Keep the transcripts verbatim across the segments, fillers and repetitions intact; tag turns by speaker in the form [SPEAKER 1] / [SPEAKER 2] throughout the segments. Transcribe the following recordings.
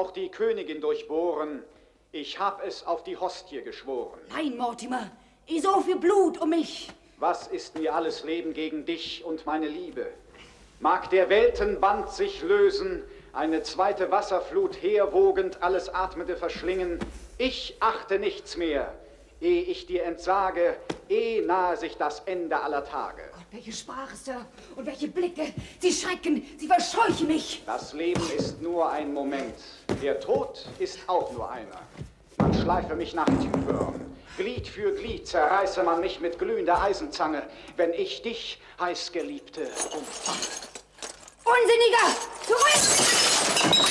[SPEAKER 1] auch die Königin durchbohren. Ich hab es auf die Hostie geschworen.
[SPEAKER 2] Nein, Mortimer, so viel Blut um mich.
[SPEAKER 1] Was ist mir alles Leben gegen dich und meine Liebe? Mag der Weltenband sich lösen, eine zweite Wasserflut herwogend alles Atmende verschlingen. Ich achte nichts mehr, ehe ich dir entsage, eh nahe sich das Ende aller Tage.
[SPEAKER 2] Gott, welche Sprache, Sir, und welche Blicke. Sie schrecken, sie verscheuchen mich.
[SPEAKER 1] Das Leben ist nur ein Moment. Der Tod ist auch nur einer. Man schleife mich nach Typhon. Glied für Glied zerreiße man mich mit glühender Eisenzange, wenn ich dich, heißgeliebte, umfange.
[SPEAKER 2] Unsinniger! Zurück!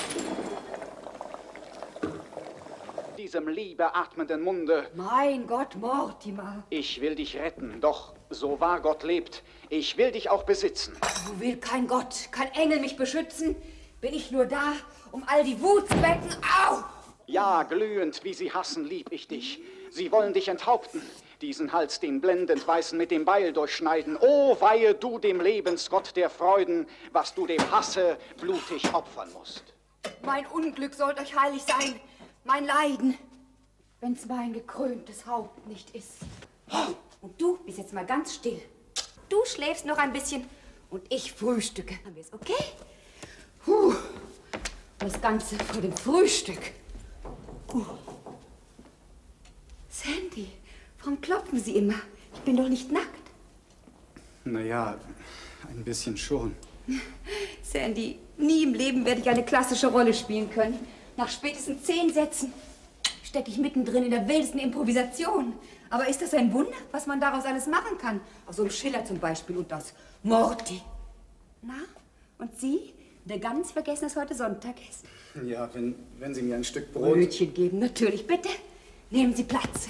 [SPEAKER 1] Diesem liebeatmenden Munde.
[SPEAKER 2] Mein Gott, Mortimer.
[SPEAKER 1] Ich will dich retten, doch so wahr Gott lebt, ich will dich auch besitzen.
[SPEAKER 2] So will kein Gott, kein Engel mich beschützen. Bin ich nur da, um all die Wut zu wecken. Au!
[SPEAKER 1] Ja, glühend, wie sie hassen, lieb ich dich. Sie wollen dich enthaupten, diesen Hals, den blendend weißen, mit dem Beil durchschneiden. Oh, weihe du dem Lebensgott der Freuden, was du dem Hasse blutig opfern musst.
[SPEAKER 2] Mein Unglück sollt euch heilig sein, mein Leiden, wenn's mein gekröntes Haupt nicht ist. Und du bist jetzt mal ganz still. Du schläfst noch ein bisschen und ich frühstücke. Haben wir es, okay? Puh. Das Ganze vor dem Frühstück. Uh. Sandy, warum klopfen Sie immer? Ich bin doch nicht nackt.
[SPEAKER 3] Naja, ein bisschen schon.
[SPEAKER 2] Sandy, nie im Leben werde ich eine klassische Rolle spielen können. Nach spätestens zehn Sätzen stecke ich mittendrin in der wildesten Improvisation. Aber ist das ein Wunder, was man daraus alles machen kann? Aus so einem Schiller zum Beispiel und aus Morty. Na, und Sie, der ganz vergessen, dass heute Sonntag ist?
[SPEAKER 3] Ja, wenn, wenn Sie mir ein Stück Brot...
[SPEAKER 2] Brötchen geben, natürlich. Bitte, nehmen Sie Platz.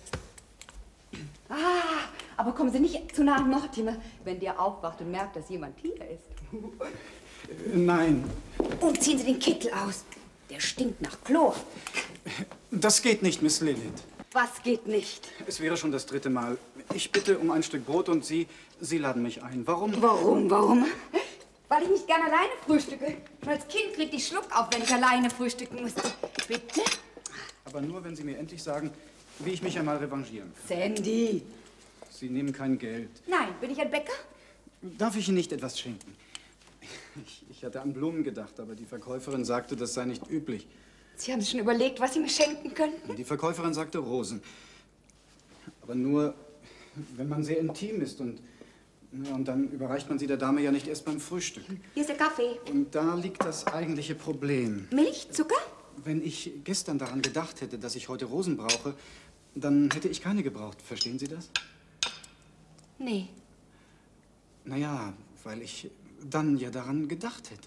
[SPEAKER 2] Ah, aber kommen Sie nicht zu nah an Mortimer, wenn der aufwacht und merkt, dass jemand hier ist.
[SPEAKER 3] Nein.
[SPEAKER 2] Und ziehen Sie den Kittel aus. Der stinkt nach Chlor.
[SPEAKER 3] Das geht nicht, Miss Lilith.
[SPEAKER 2] Was geht nicht?
[SPEAKER 3] Es wäre schon das dritte Mal. Ich bitte um ein Stück Brot und Sie, Sie laden mich ein. Warum?
[SPEAKER 2] Warum, warum? Weil ich nicht gern alleine frühstücke. Und als Kind kriegte ich Schluck auf, wenn ich alleine frühstücken musste. Bitte?
[SPEAKER 3] Aber nur, wenn Sie mir endlich sagen, wie ich mich einmal revanchieren kann.
[SPEAKER 2] Sandy!
[SPEAKER 3] Sie nehmen kein Geld.
[SPEAKER 2] Nein, bin ich ein Bäcker?
[SPEAKER 3] Darf ich Ihnen nicht etwas schenken? Ich, ich hatte an Blumen gedacht, aber die Verkäuferin sagte, das sei nicht üblich.
[SPEAKER 2] Sie haben sich schon überlegt, was Sie mir schenken könnten?
[SPEAKER 3] Die Verkäuferin sagte Rosen. Aber nur, wenn man sehr intim ist und, und dann überreicht man sie der Dame ja nicht erst beim Frühstück.
[SPEAKER 2] Hier ist der Kaffee.
[SPEAKER 3] Und da liegt das eigentliche Problem.
[SPEAKER 2] Milch, Zucker?
[SPEAKER 3] Wenn ich gestern daran gedacht hätte, dass ich heute Rosen brauche, dann hätte ich keine gebraucht. Verstehen Sie das?
[SPEAKER 2] Nee.
[SPEAKER 3] Naja, weil ich dann ja daran gedacht hätte.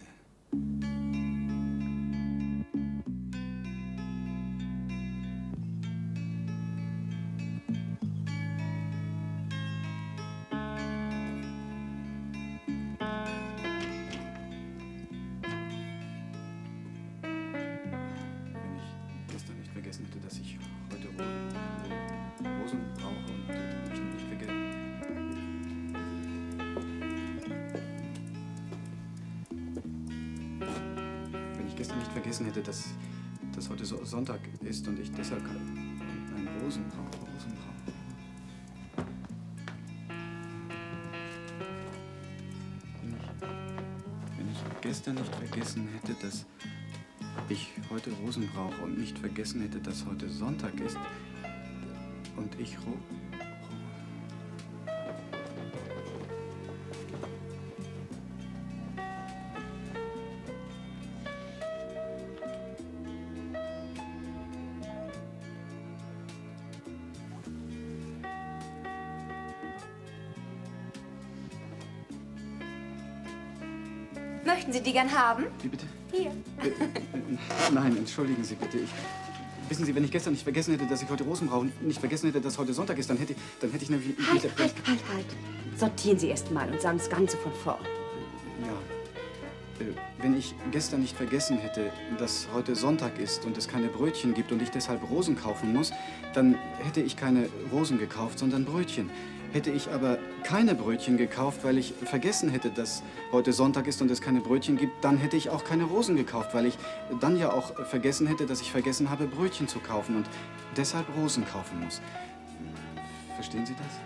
[SPEAKER 3] Hätte, dass, dass heute so Sonntag ist und ich deshalb einen Rosen brauche. Rosen brauche. Wenn ich, wenn ich gestern nicht vergessen hätte, dass ich heute Rosen brauche und nicht vergessen hätte, dass heute Sonntag ist und ich Ro
[SPEAKER 2] Möchten Sie die gern haben?
[SPEAKER 3] Wie bitte?
[SPEAKER 2] Hier.
[SPEAKER 3] Äh, äh, nein, entschuldigen Sie bitte. Ich, wissen Sie, wenn ich gestern nicht vergessen hätte, dass ich heute Rosen brauche und nicht vergessen hätte, dass heute Sonntag ist, dann hätte, dann hätte ich nämlich...
[SPEAKER 2] Halt, halt, halt, halt. Sortieren Sie erst mal und sagen das Ganze von vorn.
[SPEAKER 3] Ja. Äh, wenn ich gestern nicht vergessen hätte, dass heute Sonntag ist und es keine Brötchen gibt und ich deshalb Rosen kaufen muss, dann hätte ich keine Rosen gekauft, sondern Brötchen. Hätte ich aber keine Brötchen gekauft, weil ich vergessen hätte, dass heute Sonntag ist und es keine Brötchen gibt, dann hätte ich auch keine Rosen gekauft, weil ich dann ja auch vergessen hätte, dass ich vergessen habe, Brötchen zu kaufen und deshalb Rosen kaufen muss. Verstehen Sie das?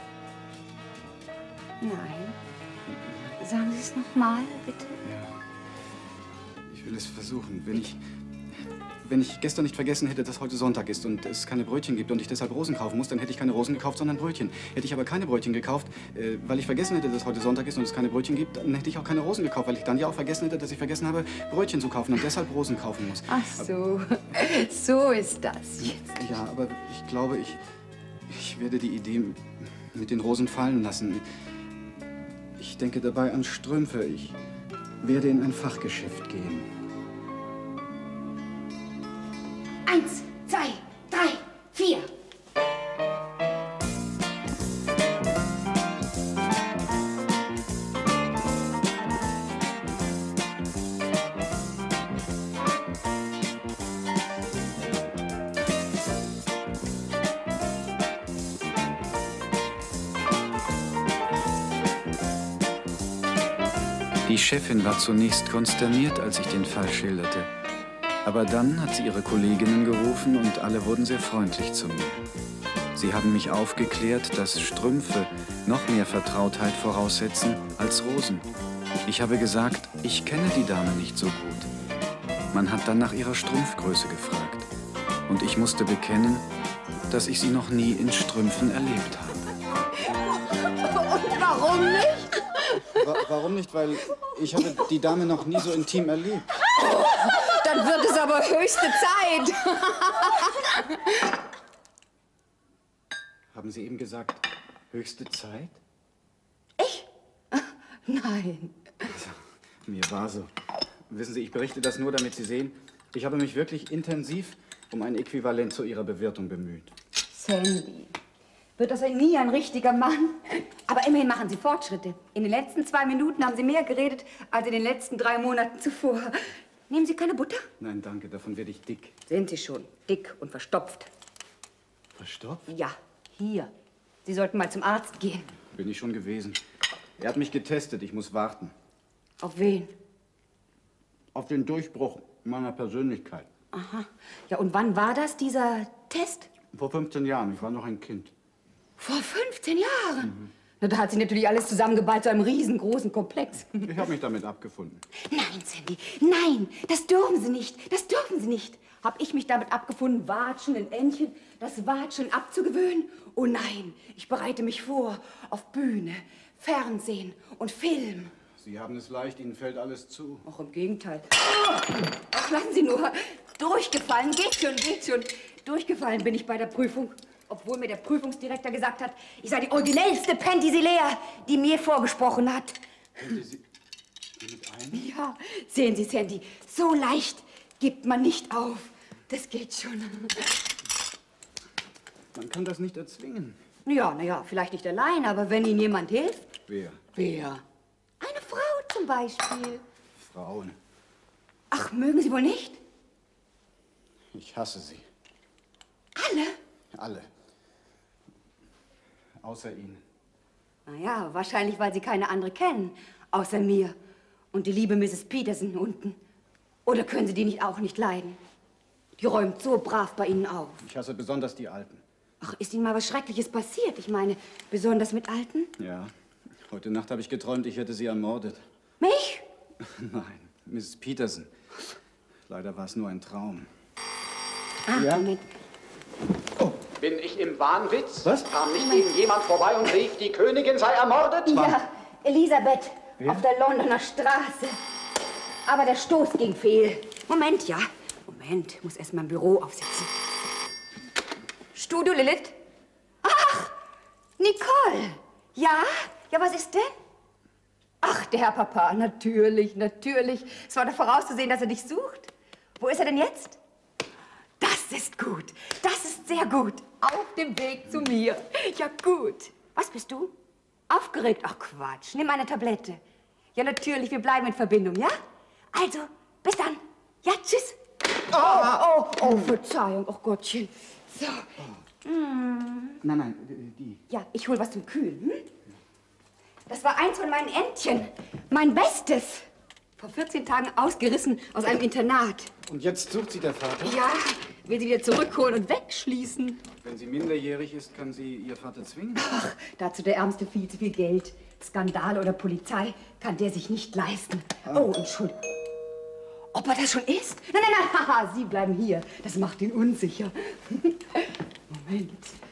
[SPEAKER 2] Nein. Sagen Sie es noch mal, bitte.
[SPEAKER 3] Ja. Ich will es versuchen. Wenn ich... Wenn ich gestern nicht vergessen hätte, dass heute Sonntag ist und es keine Brötchen gibt und ich deshalb Rosen kaufen muss, dann hätte ich keine Rosen gekauft, sondern Brötchen. Hätte ich aber keine Brötchen gekauft, äh, weil ich vergessen hätte, dass heute Sonntag ist und es keine Brötchen gibt, dann hätte ich auch keine Rosen gekauft, weil ich dann ja auch vergessen hätte, dass ich vergessen habe, Brötchen zu kaufen und deshalb Rosen kaufen muss.
[SPEAKER 2] Ach so, so ist das jetzt.
[SPEAKER 3] Ja, aber ich glaube, ich, ich werde die Idee mit den Rosen fallen lassen. Ich denke dabei an Strümpfe. Ich werde in ein Fachgeschäft gehen.
[SPEAKER 2] Eins, zwei, drei, vier.
[SPEAKER 3] Die Chefin war zunächst konsterniert, als ich den Fall schilderte. Aber dann hat sie ihre Kolleginnen gerufen und alle wurden sehr freundlich zu mir. Sie haben mich aufgeklärt, dass Strümpfe noch mehr Vertrautheit voraussetzen als Rosen. Ich habe gesagt, ich kenne die Dame nicht so gut. Man hat dann nach ihrer Strumpfgröße gefragt. Und ich musste bekennen, dass ich sie noch nie in Strümpfen erlebt habe.
[SPEAKER 2] Und warum nicht?
[SPEAKER 3] Wa warum nicht? Weil ich habe die Dame noch nie so intim erlebt.
[SPEAKER 2] Dann wird es aber höchste Zeit.
[SPEAKER 3] Haben Sie eben gesagt, höchste Zeit?
[SPEAKER 2] Ich? Nein.
[SPEAKER 3] Also, mir war so. Wissen Sie, ich berichte das nur, damit Sie sehen, ich habe mich wirklich intensiv um ein Äquivalent zu Ihrer Bewirtung bemüht.
[SPEAKER 2] Sandy, wird das nie ein richtiger Mann? Aber immerhin machen Sie Fortschritte. In den letzten zwei Minuten haben Sie mehr geredet als in den letzten drei Monaten zuvor. Nehmen Sie keine Butter?
[SPEAKER 3] Nein, danke, davon werde ich dick.
[SPEAKER 2] Sind Sie schon. Dick und verstopft.
[SPEAKER 3] Verstopft?
[SPEAKER 2] Ja, hier. Sie sollten mal zum Arzt gehen.
[SPEAKER 3] Bin ich schon gewesen. Er hat mich getestet, ich muss warten.
[SPEAKER 2] Auf wen?
[SPEAKER 3] Auf den Durchbruch meiner Persönlichkeit.
[SPEAKER 2] Aha. Ja, und wann war das, dieser Test?
[SPEAKER 3] Vor fünfzehn Jahren, ich war noch ein Kind.
[SPEAKER 2] Vor fünfzehn Jahren? Mhm. Na, da hat sich natürlich alles zusammengeballt zu einem riesengroßen Komplex.
[SPEAKER 3] Ich habe mich damit abgefunden.
[SPEAKER 2] Nein, Sandy, nein, das dürfen Sie nicht, das dürfen Sie nicht. Hab ich mich damit abgefunden, Watschen in Entchen, das Watschen abzugewöhnen? Oh nein, ich bereite mich vor auf Bühne, Fernsehen und Film.
[SPEAKER 3] Sie haben es leicht, Ihnen fällt alles zu.
[SPEAKER 2] Ach, im Gegenteil. Ach, lassen Sie nur. Durchgefallen, geht schon, geht schon. Durchgefallen bin ich bei der Prüfung. Obwohl mir der Prüfungsdirektor gesagt hat, ich sei die originellste Penthesilea, die mir vorgesprochen hat.
[SPEAKER 3] Könnte Sie mit ein?
[SPEAKER 2] Ja, sehen Sie, Sandy, so leicht gibt man nicht auf. Das geht schon.
[SPEAKER 3] Man kann das nicht erzwingen.
[SPEAKER 2] Ja, naja, vielleicht nicht allein, aber wenn Ihnen jemand hilft.
[SPEAKER 3] Wer?
[SPEAKER 2] Wer? Eine Frau zum Beispiel.
[SPEAKER 3] Frauen.
[SPEAKER 2] Ach, mögen Sie wohl nicht?
[SPEAKER 3] Ich hasse sie.
[SPEAKER 2] Alle?
[SPEAKER 3] Alle. Außer Ihnen.
[SPEAKER 2] Naja, wahrscheinlich, weil Sie keine andere kennen, außer mir. Und die liebe Misses Peterson unten. Oder können Sie die nicht auch nicht leiden? Die räumt so brav bei Ihnen auf.
[SPEAKER 3] Ich hasse besonders die Alten.
[SPEAKER 2] Ach, ist Ihnen mal was Schreckliches passiert? Ich meine, besonders mit Alten?
[SPEAKER 3] Ja. Heute Nacht habe ich geträumt, ich hätte sie ermordet.
[SPEAKER 2] Mich?
[SPEAKER 3] Nein, Misses Peterson. Leider war es nur ein Traum.
[SPEAKER 2] Ach,
[SPEAKER 3] Ja?
[SPEAKER 2] Moment.
[SPEAKER 3] Oh.
[SPEAKER 1] Bin ich im Wahnwitz?
[SPEAKER 3] Was?
[SPEAKER 1] Kam nicht eben jemand vorbei und rief, die Königin sei ermordet?
[SPEAKER 2] Ja, Elisabeth,
[SPEAKER 3] Wer?
[SPEAKER 2] auf der Londoner Straße. Aber der Stoß ging fehl. Moment, ja. Moment, muss erst mal im Büro aufsitzen. Studio Lilith? Ach, Nicole. Ja? Ja, was ist denn? Ach, der Herr Papa, natürlich, natürlich. Es war doch vorauszusehen, dass er dich sucht. Wo ist er denn jetzt? Das ist gut. Das ist sehr gut. Auf dem Weg zu mir. Ja, gut. Was bist du? Aufgeregt? Ach, Quatsch. Nimm eine Tablette. Ja, natürlich. Wir bleiben in Verbindung, ja? Also, bis dann. Ja, tschüss. Oh, oh, oh, Verzeihung. Oh, Gottchen. So. Mm.
[SPEAKER 3] Nein, nein, die.
[SPEAKER 2] Ja, ich hol was zum Kühlen. Hm? Das war eins von meinen Entchen. Mein Bestes. Vor vierzehn Tagen ausgerissen aus einem Internat.
[SPEAKER 3] Und jetzt sucht sie der Vater?
[SPEAKER 2] Ja, will sie wieder zurückholen und wegschließen.
[SPEAKER 3] Wenn sie minderjährig ist, kann sie ihr Vater zwingen?
[SPEAKER 2] Ach, dazu der Ärmste viel zu viel Geld. Skandale oder Polizei kann der sich nicht leisten. Ah. Oh, Entschuldigung. Ob er das schon ist? Nein, nein, nein, haha, Sie bleiben hier. Das macht ihn unsicher. Moment.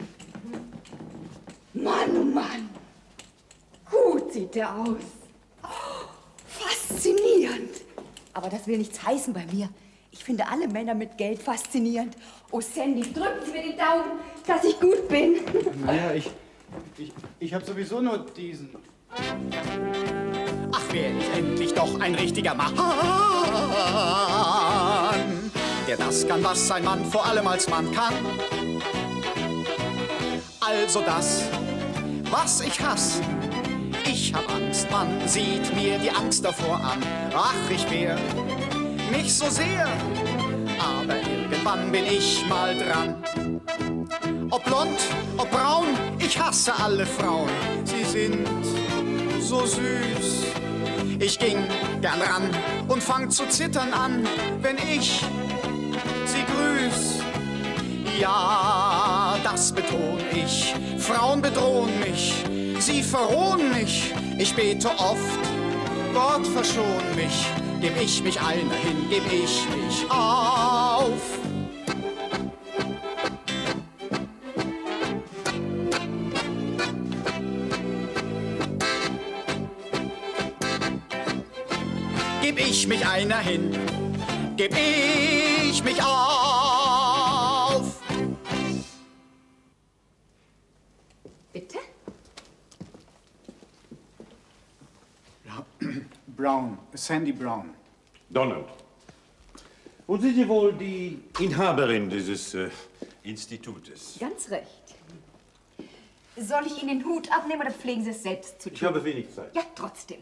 [SPEAKER 2] Mann, oh Mann. Gut sieht der aus. Oh, faszinierend. Aber das will nichts heißen bei mir. Ich finde alle Männer mit Geld faszinierend. Oh, Sandy, drücken Sie mir den Daumen, dass ich gut bin.
[SPEAKER 3] Naja, ich, ich, ich habe sowieso nur diesen.
[SPEAKER 1] Ach, wär ich endlich doch ein richtiger Mann, der das kann, was ein Mann vor allem als Mann kann. Also das, was ich hasse. Ich hab Angst, man sieht mir die Angst davor an. Ach, ich wär nicht so sehr, aber irgendwann bin ich mal dran. Ob blond, ob braun, ich hasse alle Frauen. Sie sind so süß. Ich ging gern ran und fang zu zittern an, wenn ich sie grüß. Ja, das beton ich. Frauen bedrohen mich, sie verrohen mich. Ich bete oft, Gott verschon mich. Geb ich mich einer hin, geb ich mich auf. Geb ich mich einer hin, geb ich mich auf.
[SPEAKER 2] Bitte?
[SPEAKER 3] Ja, Brown, Sandy Brown.
[SPEAKER 4] Donald. Und sind Sie wohl die Inhaberin dieses äh, Institutes?
[SPEAKER 2] Ganz recht. Soll ich Ihnen den Hut abnehmen oder pflegen Sie es selbst zu tun?
[SPEAKER 4] Ich habe wenig Zeit.
[SPEAKER 2] Ja, trotzdem.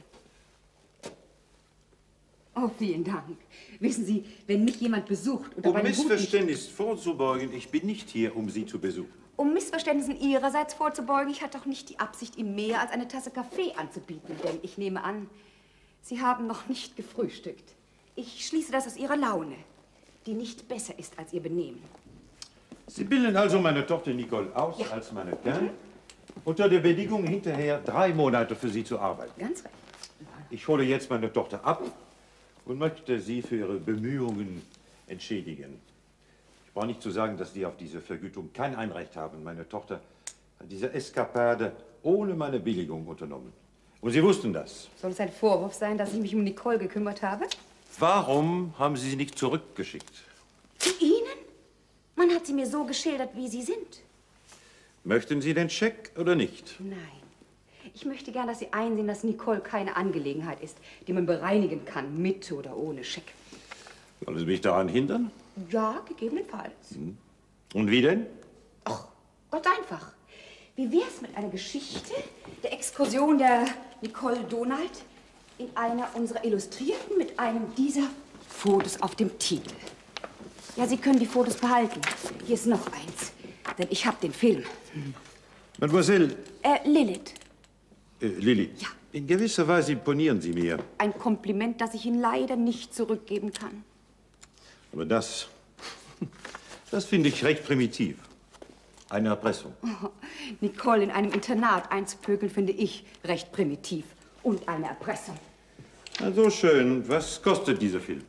[SPEAKER 2] Oh, vielen Dank. Wissen Sie, wenn mich jemand besucht und
[SPEAKER 4] Um
[SPEAKER 2] dabei den Hut nicht...
[SPEAKER 4] Missverständnis vorzubeugen, ich bin nicht hier, um Sie zu besuchen.
[SPEAKER 2] Um Missverständnissen Ihrerseits vorzubeugen, ich hatte doch nicht die Absicht, ihm mehr als eine Tasse Kaffee anzubieten, denn ich nehme an, Sie haben noch nicht gefrühstückt. Ich schließe das aus Ihrer Laune, die nicht besser ist als Ihr Benehmen.
[SPEAKER 4] Sie bilden also meine Tochter Nicole aus
[SPEAKER 2] Ja.
[SPEAKER 4] als Mannequin, unter der Bedingung, hinterher drei Monate für Sie zu arbeiten.
[SPEAKER 2] Ganz recht.
[SPEAKER 4] Ich hole jetzt meine Tochter ab und möchte Sie für Ihre Bemühungen entschädigen. Ich brauche nicht zu sagen, dass Sie auf diese Vergütung kein Einrecht haben. Meine Tochter hat diese Eskapade ohne meine Billigung unternommen. Und Sie wussten das.
[SPEAKER 2] Soll es ein Vorwurf sein, dass ich mich um Nicole gekümmert habe?
[SPEAKER 4] Warum haben Sie sie nicht zurückgeschickt?
[SPEAKER 2] Zu Ihnen? Man hat sie mir so geschildert, wie sie sind.
[SPEAKER 4] Möchten Sie den Scheck oder nicht?
[SPEAKER 2] Nein. Ich möchte gern, dass Sie einsehen, dass Nicole keine Angelegenheit ist, die man bereinigen kann, mit oder ohne Scheck.
[SPEAKER 4] Sollen Sie mich daran hindern?
[SPEAKER 2] Ja, gegebenenfalls.
[SPEAKER 4] Und wie denn?
[SPEAKER 2] Ach, ganz einfach. Wie wär's mit einer Geschichte der Exkursion der Nicole Donald in einer unserer Illustrierten mit einem dieser Fotos auf dem Titel? Ja, Sie können die Fotos behalten. Hier ist noch eins, denn ich habe den Film.
[SPEAKER 4] Mademoiselle,
[SPEAKER 2] Äh, Lilith.
[SPEAKER 4] äh, Lilly,
[SPEAKER 2] Ja.
[SPEAKER 4] in gewisser Weise imponieren Sie mir.
[SPEAKER 2] Ein Kompliment, das ich Ihnen leider nicht zurückgeben kann.
[SPEAKER 4] Aber das, das finde ich recht primitiv. Eine Erpressung.
[SPEAKER 2] Oh, Nicole in einem Internat einzupökeln, finde ich recht primitiv. Und eine Erpressung.
[SPEAKER 4] Na, so schön. Was kostet dieser Film?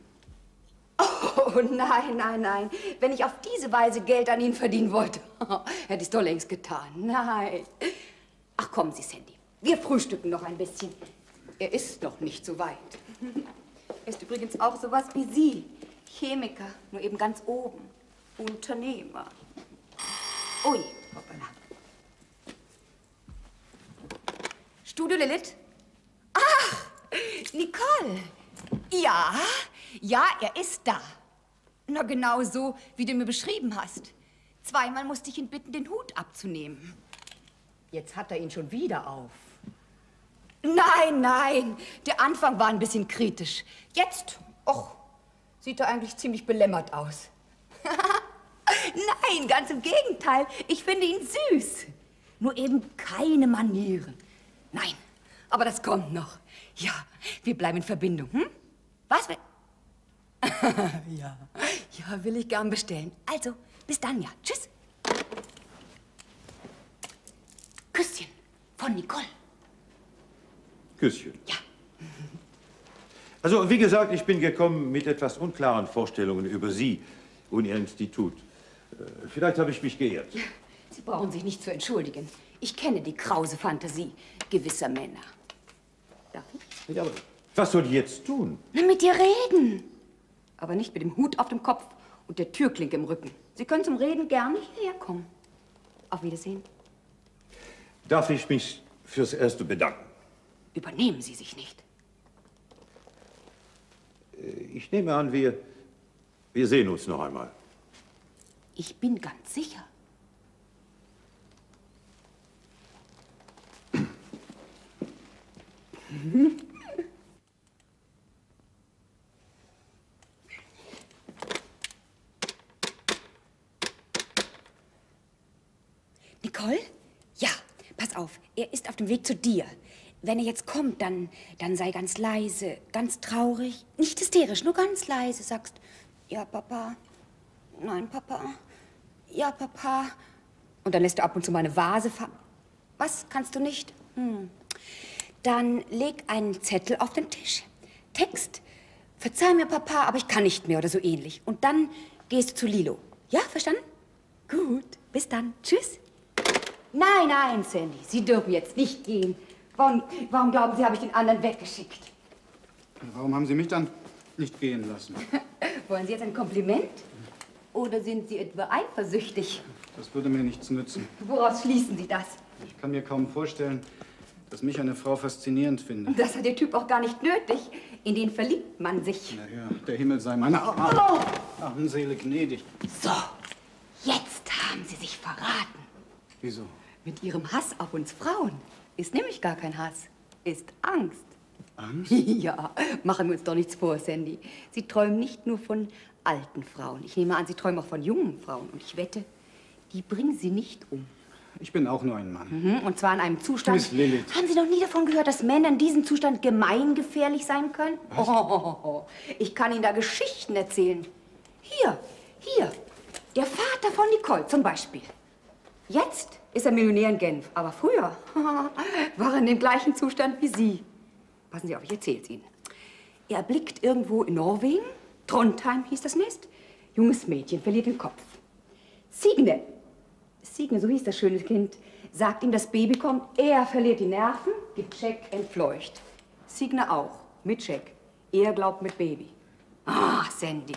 [SPEAKER 2] Oh, nein, nein, nein. Wenn ich auf diese Weise Geld an ihn verdienen wollte, hätte ich es doch längst getan. Nein. Ach, kommen Sie, Sandy. Wir frühstücken noch ein bisschen. Er ist noch nicht so weit. Er ist übrigens auch sowas wie Sie. Chemiker, nur eben ganz oben. Unternehmer. Ui, hoppala. Studio Lilith? Ach, Nicole. Ja, ja, er ist da. Na, genau so, wie du mir beschrieben hast. Zweimal musste ich ihn bitten, den Hut abzunehmen. Jetzt hat er ihn schon wieder auf. Nein, nein, der Anfang war ein bisschen kritisch. Jetzt, och, sieht er eigentlich ziemlich belämmert aus. Nein, ganz im Gegenteil. Ich finde ihn süß. Nur eben keine Manieren. Nein, aber das kommt noch. Ja, wir bleiben in Verbindung, hm? Was? Ja, ja, will ich gern bestellen. Also, bis dann, ja. Tschüss. Küsschen von Nicole.
[SPEAKER 4] Küsschen.
[SPEAKER 2] Ja.
[SPEAKER 4] Also, wie gesagt, ich bin gekommen mit etwas unklaren Vorstellungen über Sie und Ihr Institut. Vielleicht habe ich mich geirrt.
[SPEAKER 2] Sie brauchen sich nicht zu entschuldigen. Ich kenne die krause Fantasie gewisser Männer. Darf ich?
[SPEAKER 4] Ja, aber was soll ich jetzt tun?
[SPEAKER 2] Na, mit dir reden. Aber nicht mit dem Hut auf dem Kopf und der Türklinke im Rücken. Sie können zum Reden gerne hierher kommen. Auf Wiedersehen.
[SPEAKER 4] Darf ich mich fürs Erste bedanken?
[SPEAKER 2] Übernehmen Sie sich nicht.
[SPEAKER 4] Ich nehme an, wir, wir sehen uns noch einmal.
[SPEAKER 2] Ich bin ganz sicher. Nicole? Ja, pass auf, er ist auf dem Weg zu dir. Wenn er jetzt kommt, dann, dann sei ganz leise, ganz traurig, nicht hysterisch, nur ganz leise. Sagst, ja, Papa, nein, Papa, ja, Papa. Und dann lässt du ab und zu mal eine Vase fallen. Was, kannst du nicht? Hm. Dann leg einen Zettel auf den Tisch. Text, verzeih mir, Papa, aber ich kann nicht mehr oder so ähnlich. Und dann gehst du zu Lilo. Ja, verstanden? Gut, bis dann. Tschüss. Nein, nein, Sandy, Sie dürfen jetzt nicht gehen. Warum, warum glauben Sie, habe ich den anderen weggeschickt?
[SPEAKER 5] Warum haben Sie mich dann nicht gehen lassen?
[SPEAKER 2] Wollen Sie jetzt ein Kompliment? Oder sind Sie etwa eifersüchtig?
[SPEAKER 5] Das würde mir nichts nützen.
[SPEAKER 2] Woraus schließen Sie das?
[SPEAKER 5] Ich kann mir kaum vorstellen, dass mich eine Frau faszinierend findet.
[SPEAKER 2] Das hat der Typ auch gar nicht nötig. In den verliebt man sich.
[SPEAKER 5] Na ja, der Himmel sei meiner
[SPEAKER 2] Oh.
[SPEAKER 5] armen Seele gnädig.
[SPEAKER 2] So, jetzt haben Sie sich verraten.
[SPEAKER 5] Wieso?
[SPEAKER 2] Mit Ihrem Hass auf uns Frauen ist nämlich gar kein Hass, ist Angst.
[SPEAKER 5] Angst?
[SPEAKER 2] Ja, machen wir uns doch nichts vor, Sandy. Sie träumen nicht nur von alten Frauen. Ich nehme an, Sie träumen auch von jungen Frauen. Und ich wette, die bringen Sie nicht um.
[SPEAKER 5] Ich bin auch nur ein Mann.
[SPEAKER 2] Mhm, und zwar in einem Zustand...
[SPEAKER 5] Miss Lilith.
[SPEAKER 2] Haben Sie noch nie davon gehört, dass Männer in diesem Zustand gemeingefährlich sein können?
[SPEAKER 5] Was?
[SPEAKER 2] Oh, oh, oh. Ich kann Ihnen da Geschichten erzählen. Hier, hier, der Vater von Nicole zum Beispiel. Jetzt ist er Millionär in Genf, aber früher war er in dem gleichen Zustand wie Sie. Passen Sie auf, ich erzähl's Ihnen. Er erblickt irgendwo in Norwegen, Trondheim hieß das Nest, junges Mädchen, verliert den Kopf. Signe, Signe, so hieß das schöne Kind, sagt ihm, das Baby kommt, er verliert die Nerven, gibt Scheck, entfleucht. Signe auch, mit Scheck. Er glaubt mit Baby. Ah, Sandy.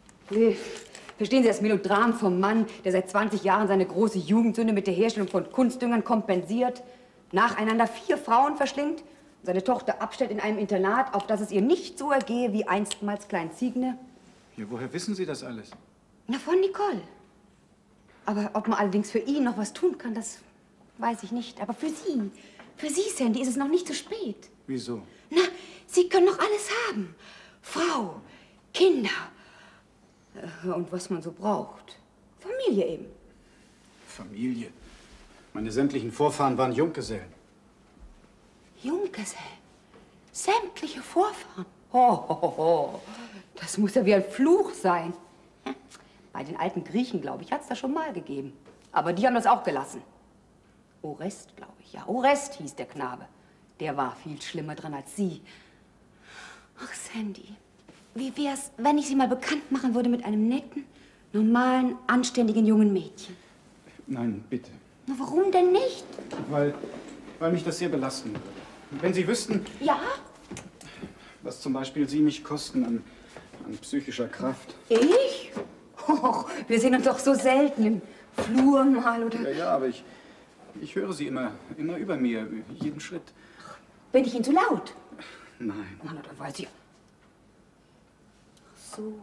[SPEAKER 2] Verstehen Sie das Melodram vom Mann, der seit zwanzig Jahren seine große Jugendsünde mit der Herstellung von Kunstdüngern kompensiert, nacheinander vier Frauen verschlingt und seine Tochter abstellt in einem Internat, auf das es ihr nicht so ergehe wie einstmals Klein Signe?
[SPEAKER 5] Ja, woher wissen Sie das alles?
[SPEAKER 2] Na, von Nicole. Aber ob man allerdings für ihn noch was tun kann, das weiß ich nicht. Aber für Sie, für Sie, Sandy, ist es noch nicht zu spät.
[SPEAKER 5] Wieso?
[SPEAKER 2] Na, Sie können noch alles haben. Frau, Kinder äh, und was man so braucht. Familie eben.
[SPEAKER 5] Familie. Meine sämtlichen Vorfahren waren Junggesellen.
[SPEAKER 2] Junggesellen? Sämtliche Vorfahren? Ho, ho, ho, ho. Das muss ja wie ein Fluch sein. Hm. Bei den alten Griechen, glaube ich, hat es das schon mal gegeben. Aber die haben das auch gelassen. Orest, glaube ich, ja. Orest hieß der Knabe. Der war viel schlimmer dran als Sie. Ach, Sandy, wie wär's, wenn ich Sie mal bekannt machen würde mit einem netten, normalen, anständigen jungen Mädchen?
[SPEAKER 5] Nein, bitte.
[SPEAKER 2] Na, warum denn nicht?
[SPEAKER 5] Weil, weil mich das sehr belasten würde. Wenn Sie wüssten,
[SPEAKER 2] Ja?
[SPEAKER 5] was zum Beispiel Sie mich kosten an, an psychischer Kraft.
[SPEAKER 2] Ich? Oh, wir sehen uns doch so selten im Flur mal, oder?
[SPEAKER 5] Ja, ja, aber ich, ich höre Sie immer, immer über mir, jeden Schritt.
[SPEAKER 2] Bin ich Ihnen zu laut?
[SPEAKER 5] Nein.
[SPEAKER 2] Na, dann weiß ich. Ach so.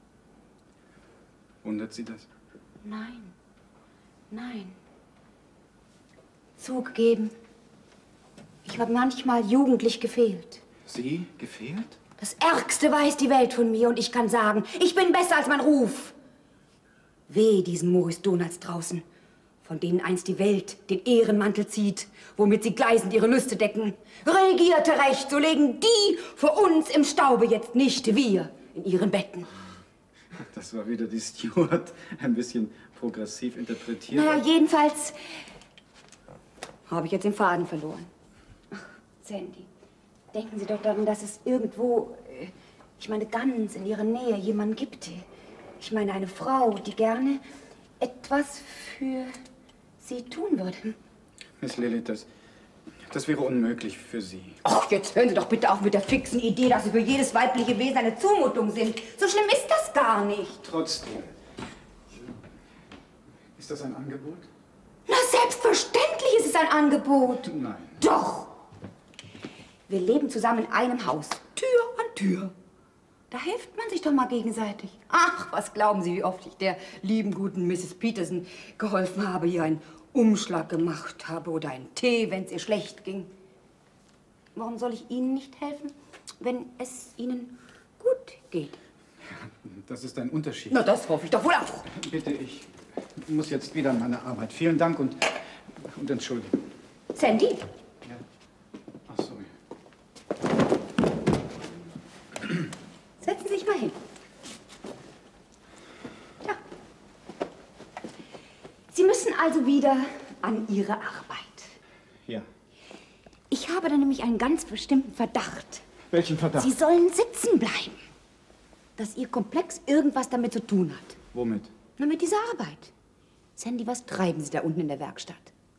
[SPEAKER 5] Wundert Sie das?
[SPEAKER 2] Nein. Nein. Zugegeben, ich habe manchmal jugendlich gefehlt.
[SPEAKER 5] Sie gefehlt?
[SPEAKER 2] Das Ärgste weiß die Welt von mir und ich kann sagen, ich bin besser als mein Ruf. Weh diesen Maurice Donalds draußen, von denen einst die Welt den Ehrenmantel zieht, womit sie gleisend ihre Lüste decken. Regierte Recht, so legen die vor uns im Staube, jetzt nicht wir in ihren Betten.
[SPEAKER 5] Das war wieder die Stewart, ein bisschen progressiv interpretiert.
[SPEAKER 2] Na ja, jedenfalls habe ich jetzt den Faden verloren. Ach, Sandy, denken Sie doch daran, dass es irgendwo, ich meine ganz in Ihrer Nähe, jemanden gibt. Ich meine eine Frau, die gerne etwas für Sie tun würde.
[SPEAKER 5] Miss Lilith, das, das wäre unmöglich für Sie.
[SPEAKER 2] Ach, jetzt hören Sie doch bitte auf mit der fixen Idee, dass Sie für jedes weibliche Wesen eine Zumutung sind. So schlimm ist das gar nicht.
[SPEAKER 5] Trotzdem. Ist das ein Angebot?
[SPEAKER 2] Na, selbstverständlich ist es ein Angebot.
[SPEAKER 5] Nein.
[SPEAKER 2] Doch. Wir leben zusammen in einem Haus, Tür an Tür. Da hilft man sich doch mal gegenseitig. Ach, was glauben Sie, wie oft ich der lieben, guten Misses Peterson geholfen habe, ihr einen Umschlag gemacht habe oder einen Tee, wenn es ihr schlecht ging. Warum soll ich Ihnen nicht helfen, wenn es Ihnen gut geht?
[SPEAKER 5] Das ist ein Unterschied.
[SPEAKER 2] Na, das hoffe ich doch wohl auch.
[SPEAKER 5] Bitte, ich muss jetzt wieder an meine Arbeit. Vielen Dank und, und Entschuldigung.
[SPEAKER 2] Sandy?
[SPEAKER 5] Ja. Ach so.
[SPEAKER 2] Setzen Sie sich mal hin. Ja. Sie müssen also wieder an Ihre Arbeit.
[SPEAKER 5] Ja.
[SPEAKER 2] Ich habe da nämlich einen ganz bestimmten Verdacht.
[SPEAKER 5] Welchen Verdacht?
[SPEAKER 2] Sie sollen sitzen bleiben. Dass Ihr Komplex irgendwas damit zu tun hat.
[SPEAKER 5] Womit?
[SPEAKER 2] Na, mit dieser Arbeit. Sandy, was treiben Sie da unten in der Werkstatt?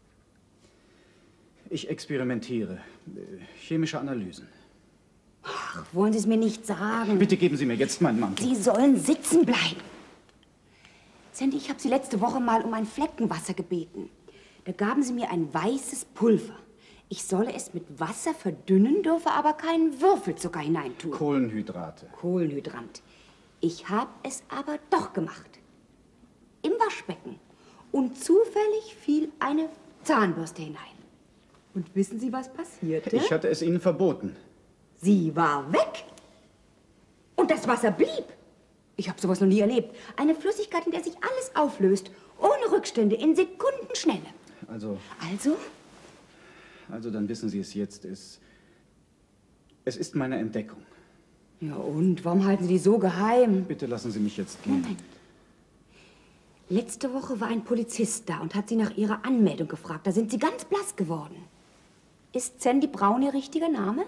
[SPEAKER 5] Ich experimentiere. Chemische Analysen.
[SPEAKER 2] Ach, wollen Sie es mir nicht sagen?
[SPEAKER 5] Bitte geben Sie mir jetzt meinen Mantel.
[SPEAKER 2] Sie sollen sitzen bleiben. Sandy, ich habe Sie letzte Woche mal um ein Fleckenwasser gebeten. Da gaben Sie mir ein weißes Pulver. Ich solle es mit Wasser verdünnen, dürfe aber keinen Würfelzucker hineintun.
[SPEAKER 5] Kohlenhydrate.
[SPEAKER 2] Kohlenhydrant. Ich habe es aber doch gemacht. Im Waschbecken. Und zufällig fiel eine Zahnbürste hinein. Und wissen Sie, was passierte?
[SPEAKER 5] Ich hatte es Ihnen verboten.
[SPEAKER 2] Sie war weg. Und das Wasser blieb. Ich habe sowas noch nie erlebt. Eine Flüssigkeit, in der sich alles auflöst. Ohne Rückstände, in Sekundenschnelle.
[SPEAKER 5] Also,
[SPEAKER 2] Also?
[SPEAKER 5] also dann wissen Sie es jetzt. Es, es ist meine Entdeckung.
[SPEAKER 2] Ja und? Warum halten Sie die so geheim?
[SPEAKER 5] Bitte lassen Sie mich jetzt gehen.
[SPEAKER 2] Moment. Letzte Woche war ein Polizist da und hat Sie nach Ihrer Anmeldung gefragt. Da sind Sie ganz blass geworden. Ist Sandy Brown Ihr richtiger Name?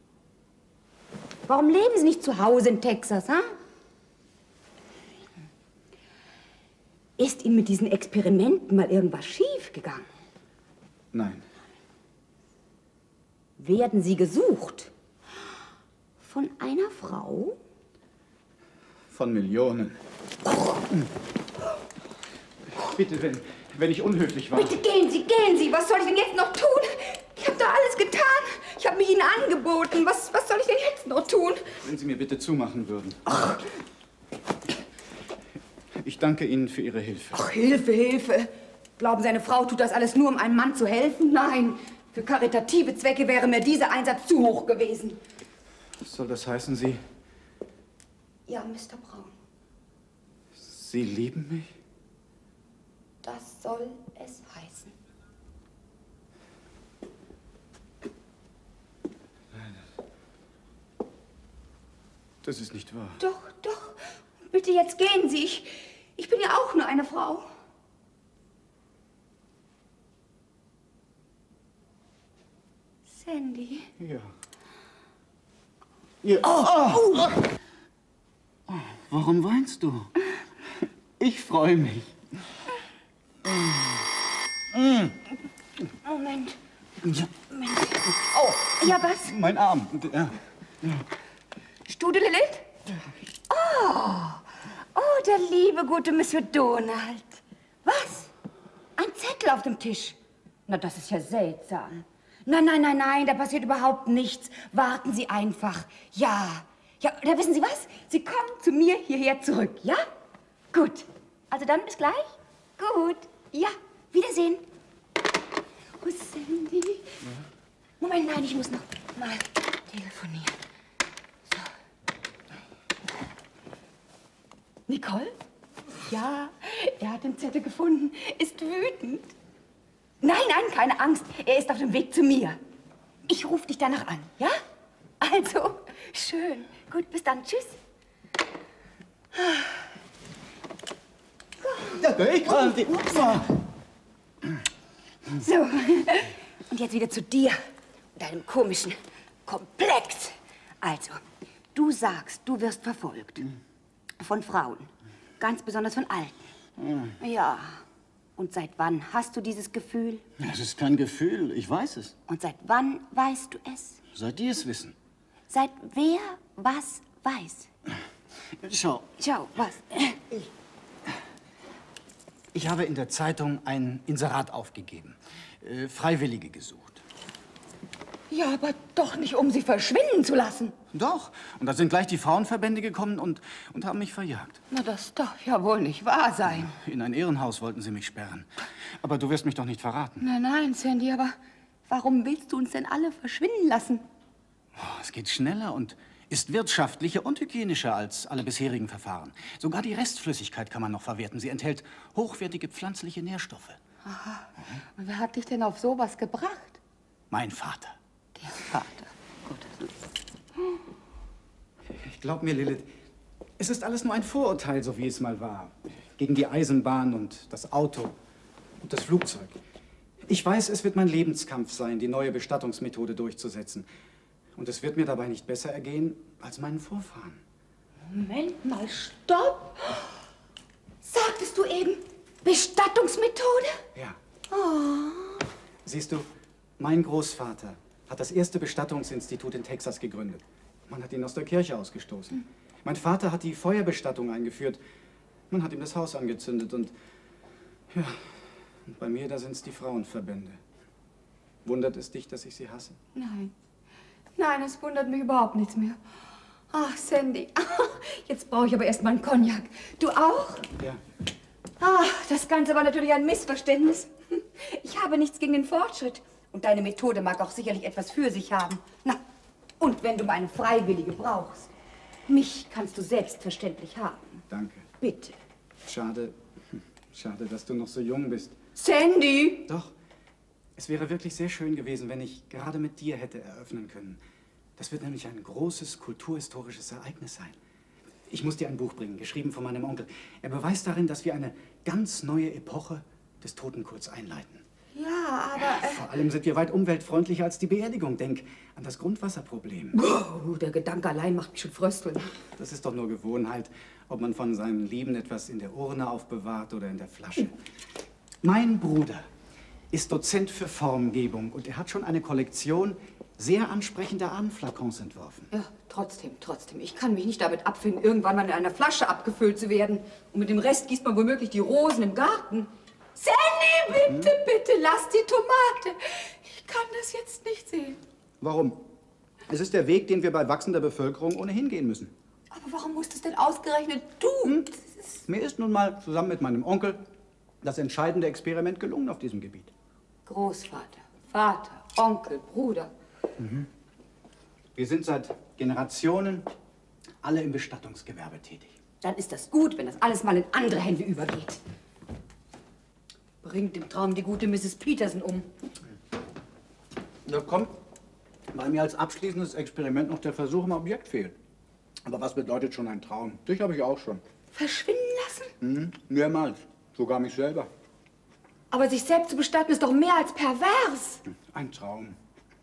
[SPEAKER 2] Warum leben Sie nicht zu Hause in Texas, ha? Ist Ihnen mit diesen Experimenten mal irgendwas schief gegangen?
[SPEAKER 5] Nein.
[SPEAKER 2] Werden Sie gesucht? Von einer Frau?
[SPEAKER 5] Von Millionen. Bitte, wenn, wenn ich unhöflich war.
[SPEAKER 2] Bitte gehen Sie, gehen Sie. Was soll ich denn jetzt noch tun? Ich habe da alles getan. Ich habe mich Ihnen angeboten. Was, was soll ich denn jetzt noch tun?
[SPEAKER 5] Wenn Sie mir bitte zumachen würden.
[SPEAKER 2] Ach.
[SPEAKER 5] Ich danke Ihnen für Ihre Hilfe.
[SPEAKER 2] Ach, Hilfe, Hilfe. Glauben Sie, eine Frau tut das alles nur, um einem Mann zu helfen? Nein. Für karitative Zwecke wäre mir dieser Einsatz zu hoch gewesen.
[SPEAKER 5] Soll das heißen, Sie...
[SPEAKER 2] Ja, Mister Braun.
[SPEAKER 5] Sie lieben mich?
[SPEAKER 2] Das soll es heißen.
[SPEAKER 5] Das ist nicht wahr.
[SPEAKER 2] Doch, doch. Bitte, jetzt gehen Sie. Ich, ich bin ja auch nur eine Frau. Sandy.
[SPEAKER 5] Ja. Ja. Oh, oh. Oh. Warum weinst du? Ich freue mich.
[SPEAKER 2] Moment.
[SPEAKER 5] Ja.
[SPEAKER 2] Moment. Oh, ja, was?
[SPEAKER 5] Mein Arm. Ja.
[SPEAKER 2] Stude Lilith? Oh, oh, der liebe, gute Monsieur Donald. Was? Ein Zettel auf dem Tisch? Na, das ist ja seltsam. Nein, nein, nein, nein, da passiert überhaupt nichts. Warten Sie einfach. Ja, ja, da wissen Sie was? Sie kommen zu mir hierher zurück, ja? Gut. Also dann bis gleich? Gut. Ja, Wiedersehen. Oh, Sandy. Ja. Moment, nein, ich muss noch mal telefonieren. So. Nicole? Ja, Er hat den Zettel gefunden, ist wütend. Nein, nein, keine Angst. Er ist auf dem Weg zu mir. Ich rufe dich danach an, ja? Also, schön. Gut, bis dann. Tschüss.
[SPEAKER 5] Ich kann die...
[SPEAKER 2] So, und jetzt wieder zu dir, deinem komischen Komplex. Also, du sagst, du wirst verfolgt. Von Frauen. Ganz besonders von Alten. Ja. Und seit wann hast du dieses Gefühl?
[SPEAKER 5] Das ist kein Gefühl, ich weiß es.
[SPEAKER 2] Und seit wann weißt du es?
[SPEAKER 5] Seit die es wissen.
[SPEAKER 2] Seit wer was weiß?
[SPEAKER 5] Schau.
[SPEAKER 2] Schau, was?
[SPEAKER 5] Ich habe in der Zeitung ein Inserat aufgegeben. Äh, Freiwillige gesucht.
[SPEAKER 2] Ja, aber doch nicht, um sie verschwinden zu lassen.
[SPEAKER 5] Doch. Und da sind gleich die Frauenverbände gekommen und, und haben mich verjagt.
[SPEAKER 2] Na, das darf ja wohl nicht wahr sein.
[SPEAKER 5] In ein Irrenhaus wollten sie mich sperren. Aber du wirst mich doch nicht verraten.
[SPEAKER 2] Nein, nein, Sandy, aber warum willst du uns denn alle verschwinden lassen?
[SPEAKER 5] Oh, es geht schneller und ist wirtschaftlicher und hygienischer als alle bisherigen Verfahren. Sogar die Restflüssigkeit kann man noch verwerten. Sie enthält hochwertige pflanzliche Nährstoffe.
[SPEAKER 2] Aha. Und wer hat dich denn auf sowas gebracht?
[SPEAKER 5] Mein Vater.
[SPEAKER 2] Der Vater. Gut.
[SPEAKER 5] Ich glaub mir, Lilith, es ist alles nur ein Vorurteil, so wie es mal war. Gegen die Eisenbahn und das Auto und das Flugzeug. Ich weiß, es wird mein Lebenskampf sein, die neue Bestattungsmethode durchzusetzen. Und es wird mir dabei nicht besser ergehen als meinen Vorfahren.
[SPEAKER 2] Moment mal, stopp! Sagtest du eben Bestattungsmethode?
[SPEAKER 5] Ja.
[SPEAKER 2] Oh.
[SPEAKER 5] Siehst du, mein Großvater hat das erste Bestattungsinstitut in Texas gegründet. Man hat ihn aus der Kirche ausgestoßen. Hm. Mein Vater hat die Feuerbestattung eingeführt. Man hat ihm das Haus angezündet und... Ja, und bei mir, da sind es die Frauenverbände. Wundert es dich, dass ich sie hasse?
[SPEAKER 2] Nein. Nein, es wundert mich überhaupt nichts mehr. Ach, Sandy, jetzt brauche ich aber erst mal einen Cognac. Du auch?
[SPEAKER 5] Ja.
[SPEAKER 2] Ach, das Ganze war natürlich ein Missverständnis. Ich habe nichts gegen den Fortschritt. Und deine Methode mag auch sicherlich etwas für sich haben. Na, und wenn du mal eine Freiwillige brauchst, mich kannst du selbstverständlich haben.
[SPEAKER 5] Danke.
[SPEAKER 2] Bitte.
[SPEAKER 5] Schade, schade, dass du noch so jung bist.
[SPEAKER 2] Sandy!
[SPEAKER 5] Doch, es wäre wirklich sehr schön gewesen, wenn ich gerade mit dir hätte eröffnen können. Das wird nämlich ein großes kulturhistorisches Ereignis sein. Ich muss dir ein Buch bringen, geschrieben von meinem Onkel. Er beweist darin, dass wir eine ganz neue Epoche des Totenkults einleiten.
[SPEAKER 2] Ja, aber... Äh
[SPEAKER 5] Vor allem sind wir weit umweltfreundlicher als die Beerdigung. Denk an das Grundwasserproblem.
[SPEAKER 2] Oh, der Gedanke allein macht mich schon frösteln.
[SPEAKER 5] Das ist doch nur Gewohnheit, ob man von seinen Lieben etwas in der Urne aufbewahrt oder in der Flasche. Mein Bruder ist Dozent für Formgebung und er hat schon eine Kollektion sehr ansprechender Ahnenflakons entworfen.
[SPEAKER 2] Ja, trotzdem, trotzdem. Ich kann mich nicht damit abfinden, irgendwann mal in einer Flasche abgefüllt zu werden. Und mit dem Rest gießt man womöglich die Rosen im Garten. Sandy, bitte, hm? bitte, lass die Tomate. Ich kann das jetzt nicht sehen.
[SPEAKER 5] Warum? Es ist der Weg, den wir bei wachsender Bevölkerung ohnehin gehen müssen.
[SPEAKER 2] Aber warum musst es denn ausgerechnet du?
[SPEAKER 5] Hm? Ist Mir ist nun mal zusammen mit meinem Onkel das entscheidende Experiment gelungen auf diesem Gebiet.
[SPEAKER 2] Großvater, Vater, Onkel, Bruder.
[SPEAKER 5] Mhm. Wir sind seit Generationen alle im Bestattungsgewerbe tätig.
[SPEAKER 2] Dann ist das gut, wenn das alles mal in andere Hände übergeht. Bringt im Traum die gute Misses Peterson um.
[SPEAKER 5] Da kommt bei mir als abschließendes Experiment noch der Versuch, am Objekt fehlt. Aber was bedeutet schon ein Traum? Dich habe ich auch schon.
[SPEAKER 2] Verschwinden lassen?
[SPEAKER 5] Mhm. Mehrmals. Sogar mich selber.
[SPEAKER 2] Aber sich selbst zu bestatten ist doch mehr als pervers.
[SPEAKER 5] Ein Traum.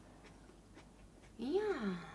[SPEAKER 2] Ja.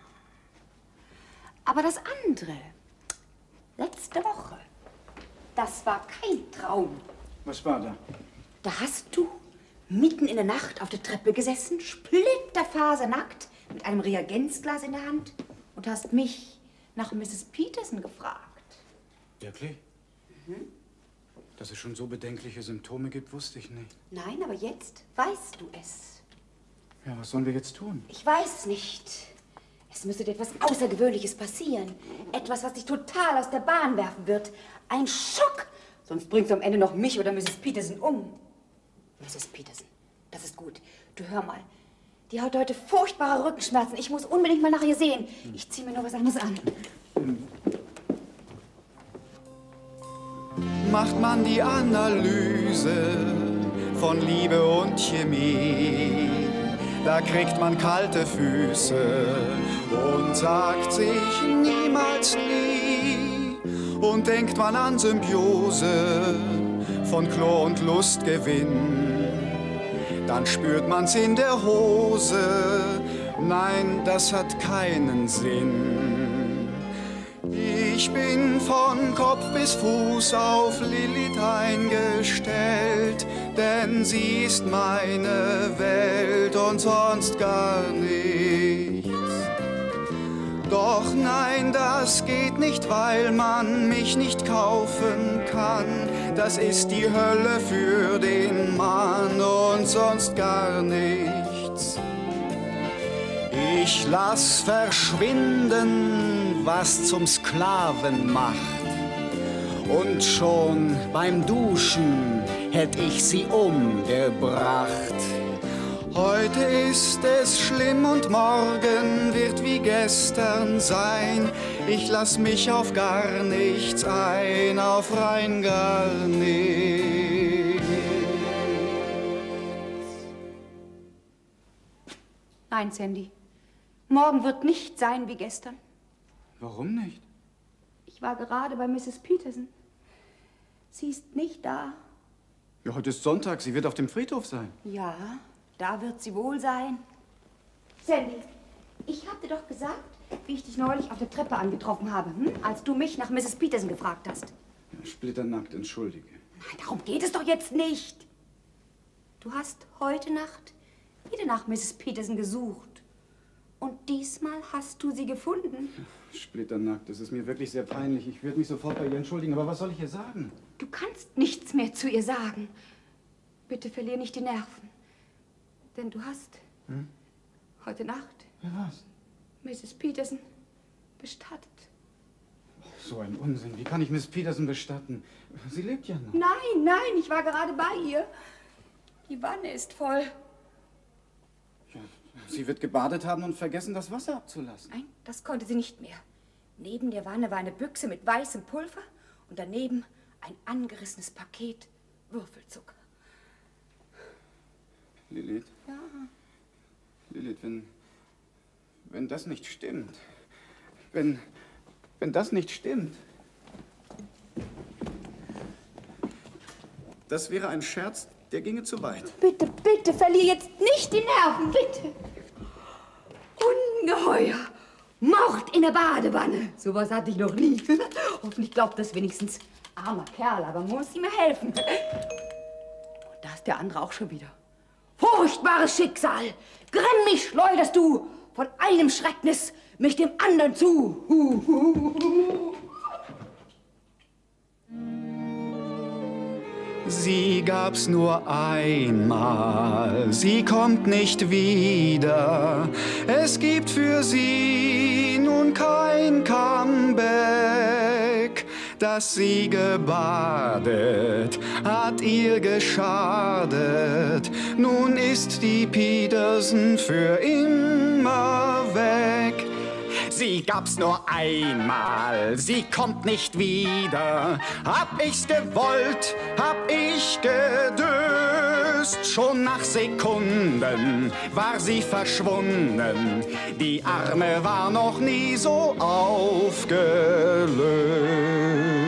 [SPEAKER 2] Aber das andere, letzte Woche, das war kein Traum.
[SPEAKER 5] Was war da?
[SPEAKER 2] Da hast du mitten in der Nacht auf der Treppe gesessen, splitterfasernackt, mit einem Reagenzglas in der Hand und hast mich nach Misses Peterson gefragt.
[SPEAKER 5] Wirklich?
[SPEAKER 2] Mhm.
[SPEAKER 5] Dass es schon so bedenkliche Symptome gibt, wusste ich nicht.
[SPEAKER 2] Nein, aber jetzt weißt du es.
[SPEAKER 5] Ja, was sollen wir jetzt tun?
[SPEAKER 2] Ich weiß es nicht. Es müsste dir etwas Außergewöhnliches passieren. Etwas, was dich total aus der Bahn werfen wird. Ein Schock. Sonst bringst du am Ende noch mich oder Misses Peterson um. Misses Peterson, das ist gut. Du, hör mal. Die hat heute furchtbare Rückenschmerzen. Ich muss unbedingt mal nach ihr sehen. Ich zieh mir nur was anderes an.
[SPEAKER 5] Hm. macht man die Analyse von Liebe und Chemie. Da kriegt man kalte Füße und sagt sich niemals nie. Und denkt man an Symbiose von Chlor und Lustgewinn, dann spürt man's in der Hose. Nein, das hat keinen Sinn. Ich bin von Kopf bis Fuß auf Lilith eingestellt, denn sie ist meine Welt und sonst gar nichts. Doch nein, das geht nicht, weil man mich nicht kaufen kann. Das ist die Hölle für den Mann und sonst gar nichts. Ich lass verschwinden, was zum Sklaven macht. Und schon beim Duschen hätt ich sie umgebracht. Heute ist es schlimm und morgen wird wie gestern sein. Ich lass mich auf gar nichts ein, auf rein gar nichts.
[SPEAKER 2] Nein, Sandy. Morgen wird nicht sein wie gestern.
[SPEAKER 5] Warum nicht?
[SPEAKER 2] Ich war gerade bei Misses Peterson. Sie ist nicht da.
[SPEAKER 5] Ja, heute ist Sonntag, sie wird auf dem Friedhof sein.
[SPEAKER 2] Ja, da wird sie wohl sein. Sandy, ich hab dir doch gesagt, wie ich dich neulich auf der Treppe angetroffen habe, hm? Als du mich nach Misses Peterson gefragt hast.
[SPEAKER 5] Ja, splitternackt, entschuldige.
[SPEAKER 2] Nein, darum geht es doch jetzt nicht. Du hast heute Nacht wieder nach Misses Peterson gesucht. Und diesmal hast du sie gefunden.
[SPEAKER 5] Splitternackt, das ist mir wirklich sehr peinlich. Ich würde mich sofort bei ihr entschuldigen, aber was soll ich ihr sagen?
[SPEAKER 2] Du kannst nichts mehr zu ihr sagen. Bitte verlier nicht die Nerven. Denn du hast
[SPEAKER 5] Hm?
[SPEAKER 2] heute Nacht
[SPEAKER 5] Ja, was?
[SPEAKER 2] Misses Peterson bestattet.
[SPEAKER 5] So ein Unsinn. Wie kann ich Miss Peterson bestatten? Sie lebt ja noch.
[SPEAKER 2] Nein, nein, ich war gerade bei ihr. Die Wanne ist voll.
[SPEAKER 5] Ja, sie wird gebadet haben und vergessen, das Wasser abzulassen.
[SPEAKER 2] Nein, das konnte sie nicht mehr. Neben der Wanne war eine Büchse mit weißem Pulver und daneben ein angerissenes Paket Würfelzucker.
[SPEAKER 5] Lilith?
[SPEAKER 2] Ja.
[SPEAKER 5] Lilith, wenn, wenn das nicht stimmt, wenn, wenn das nicht stimmt, das wäre ein Scherz, der ginge zu weit.
[SPEAKER 2] Bitte, bitte, verlier jetzt nicht die Nerven, bitte. Ungeheuer. Mord in der Badewanne. Sowas hatte ich noch nie. Hoffentlich glaubt das wenigstens. Armer Kerl, aber man muss ihm helfen. Und da ist der andere auch schon wieder. Furchtbares Schicksal. Grimmig schleuderst du von einem Schrecknis mich dem anderen zu. Hu, hu, hu.
[SPEAKER 5] Sie gab's nur einmal, sie kommt nicht wieder. Es gibt für sie nun kein Comeback. Dass sie gebadet, hat ihr geschadet. Nun ist die Peterson für immer weg. Sie gab's nur einmal, sie kommt nicht wieder. Hab ich's gewollt, hab ich gedöst. Schon nach Sekunden war sie verschwunden. Die Arme war noch nie so aufgelöst.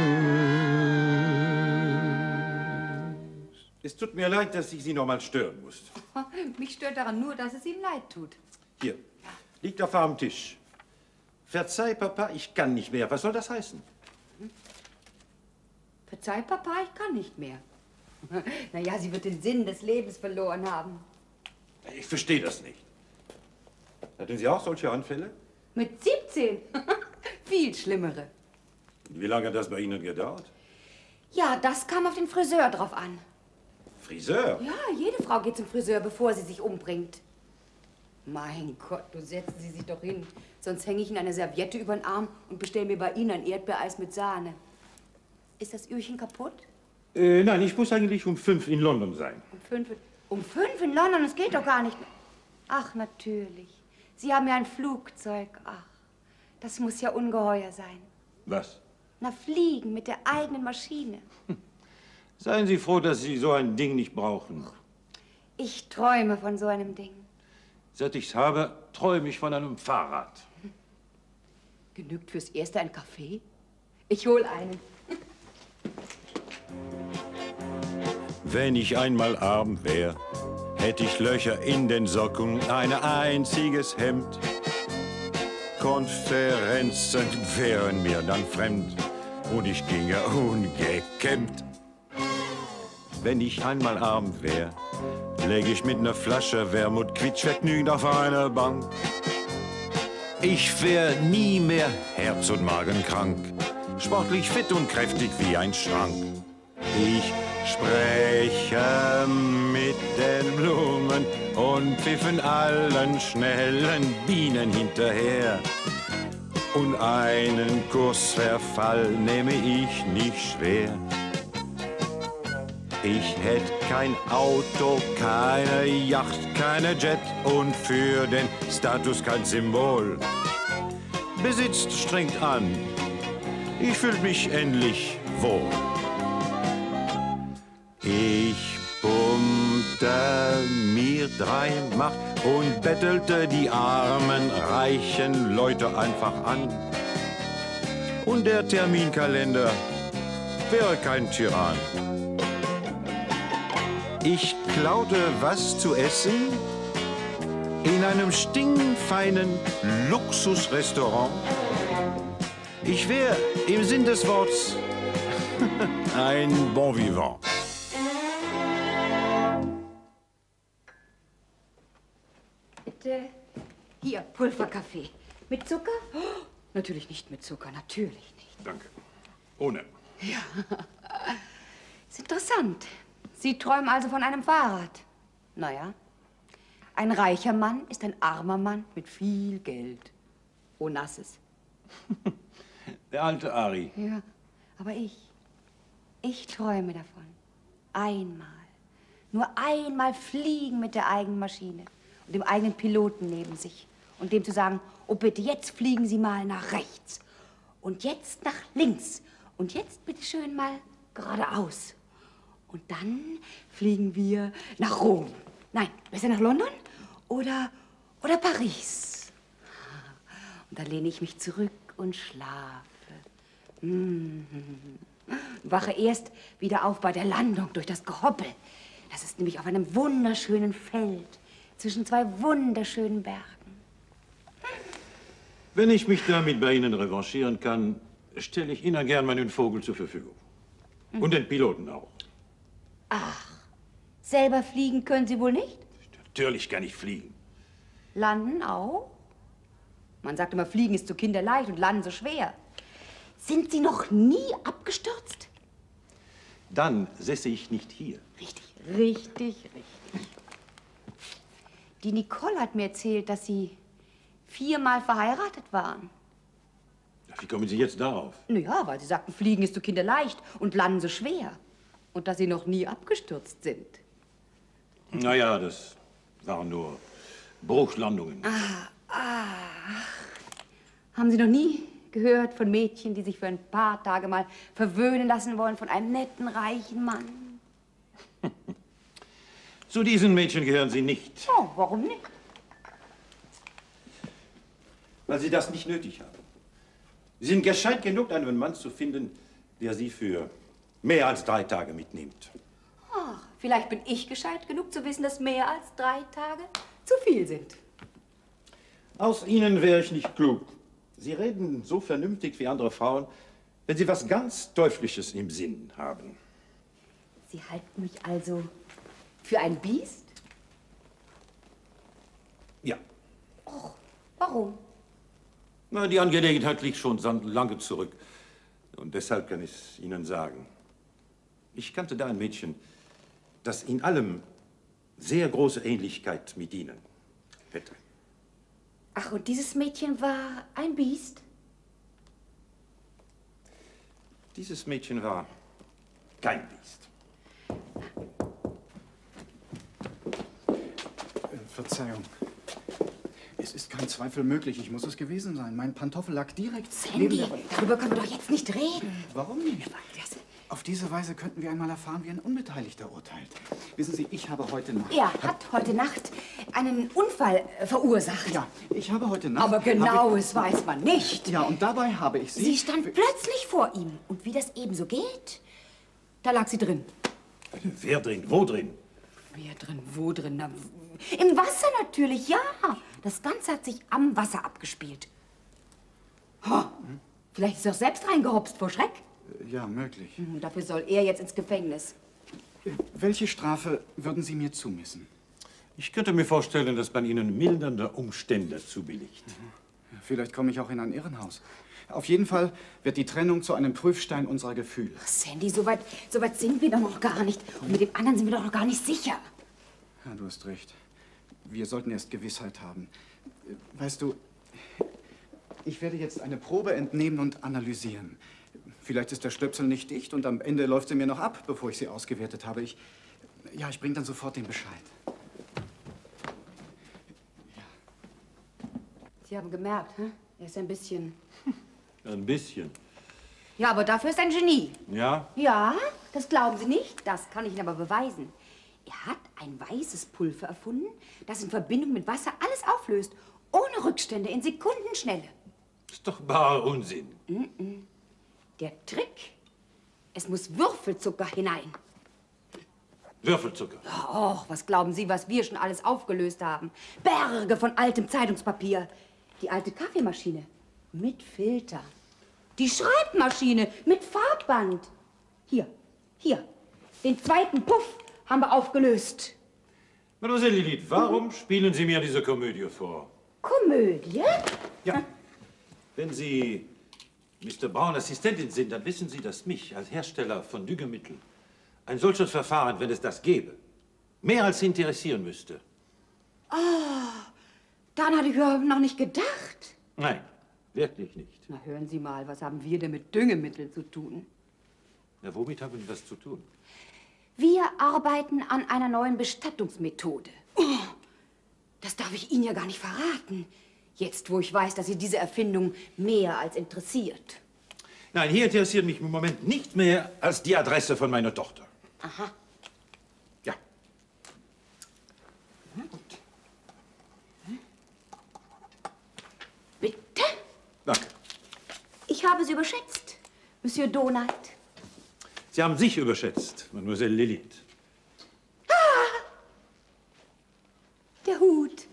[SPEAKER 4] Es tut mir leid, dass ich Sie noch mal stören muss.
[SPEAKER 2] Mich stört daran nur, dass es ihm leid tut.
[SPEAKER 4] Hier, liegt auf dem Tisch. Verzeih, Papa, ich kann nicht mehr. Was soll das heißen?
[SPEAKER 2] Verzeih, Papa, ich kann nicht mehr. Naja, sie wird den Sinn des Lebens verloren haben.
[SPEAKER 4] Ich verstehe das nicht. Hatten Sie auch solche Anfälle?
[SPEAKER 2] Mit siebzehn? Viel schlimmere.
[SPEAKER 4] Wie lange hat das bei Ihnen gedauert?
[SPEAKER 2] Ja, das kam auf den Friseur drauf an.
[SPEAKER 4] Friseur?
[SPEAKER 2] Ja, jede Frau geht zum Friseur, bevor sie sich umbringt. Mein Gott, du setzen Sie sich doch hin. Sonst hänge ich Ihnen eine Serviette über den Arm und bestelle mir bei Ihnen ein Erdbeereis mit Sahne. Ist das Öhrchen kaputt?
[SPEAKER 4] Äh, nein, ich muss eigentlich um fünf in London sein.
[SPEAKER 2] Um fünf, um fünf in London? Das geht doch gar nicht mehr. Ach, natürlich. Sie haben ja ein Flugzeug. Ach, das muss ja ungeheuer sein.
[SPEAKER 4] Was?
[SPEAKER 2] Na, fliegen mit der eigenen Maschine.
[SPEAKER 4] Hm. Seien Sie froh, dass Sie so ein Ding nicht brauchen.
[SPEAKER 2] Ich träume von so einem Ding.
[SPEAKER 4] Seit ich's habe, träume ich von einem Fahrrad.
[SPEAKER 2] Genügt fürs Erste ein Kaffee? Ich hol einen.
[SPEAKER 4] Wenn ich einmal arm wär, hätte ich Löcher in den Socken, ein einziges Hemd. Konferenzen wären mir dann fremd und ich ginge ungekämmt. Wenn ich einmal arm wär, läg ich mit ner Flasche Wermut quietschvergnügend auf einer Bank. Ich wär nie mehr herz- und magenkrank, sportlich fit und kräftig wie ein Schrank. Ich spreche mit den Blumen und pfiffen allen schnellen Bienen hinterher. Und einen Kursverfall nehme ich nicht schwer. Ich hätt kein Auto, keine Yacht, keine Jet und für den Status kein Symbol. Besitzt strengt an, ich fühl mich endlich wohl. Ich pumpte mir drei Mark und bettelte die armen, reichen Leute einfach an. Und der Terminkalender wäre kein Tyrann. Ich klaute was zu essen in einem stinkfeinen Luxusrestaurant. Ich wär im Sinn des Worts ein Bon Vivant.
[SPEAKER 2] Bitte. Hier, Pulverkaffee. Mit Zucker? Oh, natürlich nicht mit Zucker, natürlich nicht.
[SPEAKER 4] Danke. Ohne.
[SPEAKER 2] Ja. Ist interessant. Sie träumen also von einem Fahrrad. Naja, ein reicher Mann ist ein armer Mann mit viel Geld. Onassis.
[SPEAKER 4] Der alte Ari.
[SPEAKER 2] Ja, aber ich, ich träume davon. Einmal, nur einmal fliegen mit der eigenen Maschine und dem eigenen Piloten neben sich und dem zu sagen, oh bitte, jetzt fliegen Sie mal nach rechts und jetzt nach links und jetzt bitte schön mal geradeaus. Und dann fliegen wir nach Rom. Nein, besser nach London oder, oder Paris. Und dann lehne ich mich zurück und schlafe. Mhm. Wache erst wieder auf bei der Landung durch das Gehoppel. Das ist nämlich auf einem wunderschönen Feld zwischen zwei wunderschönen Bergen.
[SPEAKER 4] Wenn ich mich damit bei Ihnen revanchieren kann, stelle ich Ihnen gern meinen Vogel zur Verfügung. Mhm. Und den Piloten auch.
[SPEAKER 2] Ach, selber fliegen können Sie wohl nicht?
[SPEAKER 4] Natürlich kann ich fliegen.
[SPEAKER 2] Landen auch? Man sagt immer, fliegen ist so kinderleicht und landen so schwer. Sind Sie noch nie abgestürzt?
[SPEAKER 4] Dann säße ich nicht hier.
[SPEAKER 2] Richtig, richtig, richtig. Die Nicole hat mir erzählt, dass Sie viermal verheiratet waren.
[SPEAKER 4] Wie kommen Sie jetzt darauf?
[SPEAKER 2] Naja, weil Sie sagten, fliegen ist so kinderleicht und landen so schwer. Und dass Sie noch nie abgestürzt sind.
[SPEAKER 4] Naja, das waren nur Bruchlandungen.
[SPEAKER 2] Ah, ah. Haben Sie noch nie gehört von Mädchen, die sich für ein paar Tage mal verwöhnen lassen wollen von einem netten, reichen Mann?
[SPEAKER 4] Zu diesen Mädchen gehören Sie nicht.
[SPEAKER 2] Oh, warum nicht?
[SPEAKER 4] Weil Sie das nicht nötig haben. Sie sind gescheit genug, einen Mann zu finden, der Sie für mehr als drei Tage mitnimmt.
[SPEAKER 2] Ach, vielleicht bin ich gescheit genug zu wissen, dass mehr als drei Tage zu viel sind.
[SPEAKER 4] Aus Ihnen wäre ich nicht klug. Sie reden so vernünftig wie andere Frauen, wenn Sie was ganz Teuflisches im Sinn haben.
[SPEAKER 2] Sie halten mich also für ein Biest?
[SPEAKER 4] Ja.
[SPEAKER 2] Och, warum?
[SPEAKER 4] Na, die Angelegenheit liegt schon lange zurück. Und deshalb kann ich es Ihnen sagen. Ich kannte da ein Mädchen, das in allem sehr große Ähnlichkeit mit Ihnen hätte.
[SPEAKER 2] Ach, und dieses Mädchen war ein Biest?
[SPEAKER 4] Dieses Mädchen war kein Biest.
[SPEAKER 5] Äh, Verzeihung. Es ist kein Zweifel möglich. Ich muss es gewesen sein. Mein Pantoffel lag direkt neben
[SPEAKER 2] Sandy,
[SPEAKER 5] der...
[SPEAKER 2] darüber können wir doch jetzt nicht reden.
[SPEAKER 5] Warum nicht?
[SPEAKER 2] Das,
[SPEAKER 5] Auf diese Weise könnten wir einmal erfahren, wie ein Unbeteiligter urteilt. Wissen Sie, ich habe heute Nacht...
[SPEAKER 2] Er hat heute Nacht einen Unfall äh, verursacht.
[SPEAKER 5] Ja, ich habe heute Nacht...
[SPEAKER 2] Aber Genaues weiß man nicht.
[SPEAKER 5] Ja, und dabei habe ich Sie...
[SPEAKER 2] Sie stand plötzlich vor ihm. Und wie das ebenso geht, da lag sie drin.
[SPEAKER 4] Wer drin? Wo drin?
[SPEAKER 2] Wer drin? Wo drin? Na, im Wasser natürlich, ja. Das Ganze hat sich am Wasser abgespielt. Ha, vielleicht ist er auch selbst reingehopst vor Schreck.
[SPEAKER 5] Ja, möglich.
[SPEAKER 2] Hm, dafür soll er jetzt ins Gefängnis.
[SPEAKER 5] Welche Strafe würden Sie mir zumessen?
[SPEAKER 4] Ich könnte mir vorstellen, dass man Ihnen mildernde Umstände zubilligt.
[SPEAKER 5] Mhm. Vielleicht komme ich auch in ein Irrenhaus. Auf jeden Fall wird die Trennung zu einem Prüfstein unserer Gefühle.
[SPEAKER 2] Ach, Sandy, so weit, so weit sind wir doch noch gar nicht. Und mit dem anderen sind wir doch noch gar nicht sicher.
[SPEAKER 5] Ja, du hast recht. Wir sollten erst Gewissheit haben. Weißt du, ich werde jetzt eine Probe entnehmen und analysieren. Vielleicht ist der Stöpsel nicht dicht und am Ende läuft sie mir noch ab, bevor ich sie ausgewertet habe. Ich, ja, ich bringe dann sofort den Bescheid. Ja.
[SPEAKER 2] Sie haben gemerkt, hm? Er ist ein bisschen...
[SPEAKER 4] Ein bisschen.
[SPEAKER 2] Ja, aber dafür ist er ein Genie.
[SPEAKER 4] Ja?
[SPEAKER 2] Ja, das glauben Sie nicht. Das kann ich Ihnen aber beweisen. Er hat ein weißes Pulver erfunden, das in Verbindung mit Wasser alles auflöst. Ohne Rückstände, in Sekundenschnelle.
[SPEAKER 4] Ist doch barer Unsinn.
[SPEAKER 2] Mm-mm. Der Trick, es muss Würfelzucker hinein.
[SPEAKER 4] Würfelzucker?
[SPEAKER 2] Och, was glauben Sie, was wir schon alles aufgelöst haben? Berge von altem Zeitungspapier. Die alte Kaffeemaschine mit Filter. Die Schreibmaschine mit Farbband. Hier, hier. Den zweiten Puff haben wir aufgelöst.
[SPEAKER 4] Mademoiselle Lilith, warum spielen Sie mir diese Komödie vor?
[SPEAKER 2] Komödie?
[SPEAKER 4] Ja. Wenn Sie Mister Braun Assistentin sind, dann wissen Sie, dass mich als Hersteller von Düngemitteln ein solches Verfahren, wenn es das gäbe, mehr als interessieren müsste.
[SPEAKER 2] Ah, daran hatte ich überhaupt noch nicht gedacht.
[SPEAKER 4] Nein, wirklich nicht.
[SPEAKER 2] Na, hören Sie mal, was haben wir denn mit Düngemitteln zu tun?
[SPEAKER 4] Na, womit haben wir das zu tun?
[SPEAKER 2] Wir arbeiten an einer neuen Bestattungsmethode. Oh, das darf ich Ihnen ja gar nicht verraten. Jetzt, wo ich weiß, dass Sie diese Erfindung mehr als interessiert.
[SPEAKER 4] Nein, hier interessiert mich im Moment nicht mehr als die Adresse von meiner Tochter.
[SPEAKER 2] Aha.
[SPEAKER 4] Ja.
[SPEAKER 2] Gut. Bitte?
[SPEAKER 4] Danke.
[SPEAKER 2] Ich habe Sie überschätzt, Monsieur Donald.
[SPEAKER 4] Sie haben sich überschätzt, Mademoiselle Lilith.
[SPEAKER 2] Ah! Der Hut.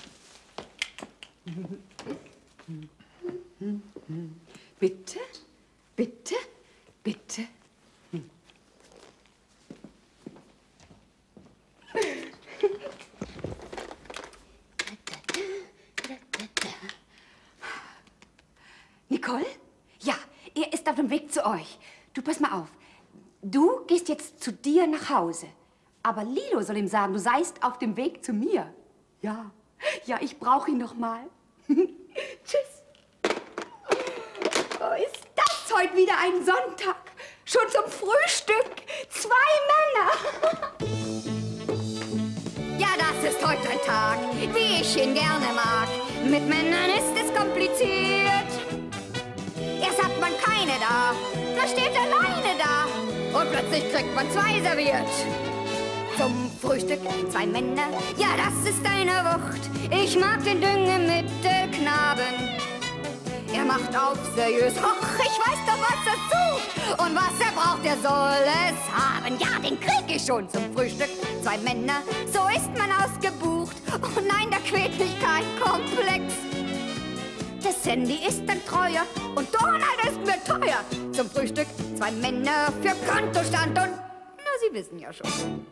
[SPEAKER 2] Bitte, bitte, bitte. Nicole? Ja, er ist auf dem Weg zu euch. Du, pass mal auf. Du gehst jetzt zu dir nach Hause. Aber Lilo soll ihm sagen, du seist auf dem Weg zu mir. Ja, ja, ich brauche ihn noch mal. Tschüss. Oh, ist das heute wieder ein Sonntag? Schon zum Frühstück? Zwei Männer. Ja, das ist heute ein Tag, wie ich ihn gerne mag. Mit Männern ist es kompliziert. Erst hat man keine da, dann steht alleine da. Und plötzlich kriegt man zwei serviert. Zum Frühstück zwei Männer, ja, das ist eine Wucht. Ich mag den Düngemittelknaben. Er macht auf seriös, och, ich weiß doch, was er sucht. Und was er braucht, er soll es haben. Ja, den krieg ich schon zum Frühstück. Zwei Männer, so ist man ausgebucht. Oh nein, da quält mich kein Komplex. Das Sandy ist ein Treuer und Donald ist mir teuer. Zum Frühstück zwei Männer für Kontostand und, na, Sie wissen ja schon.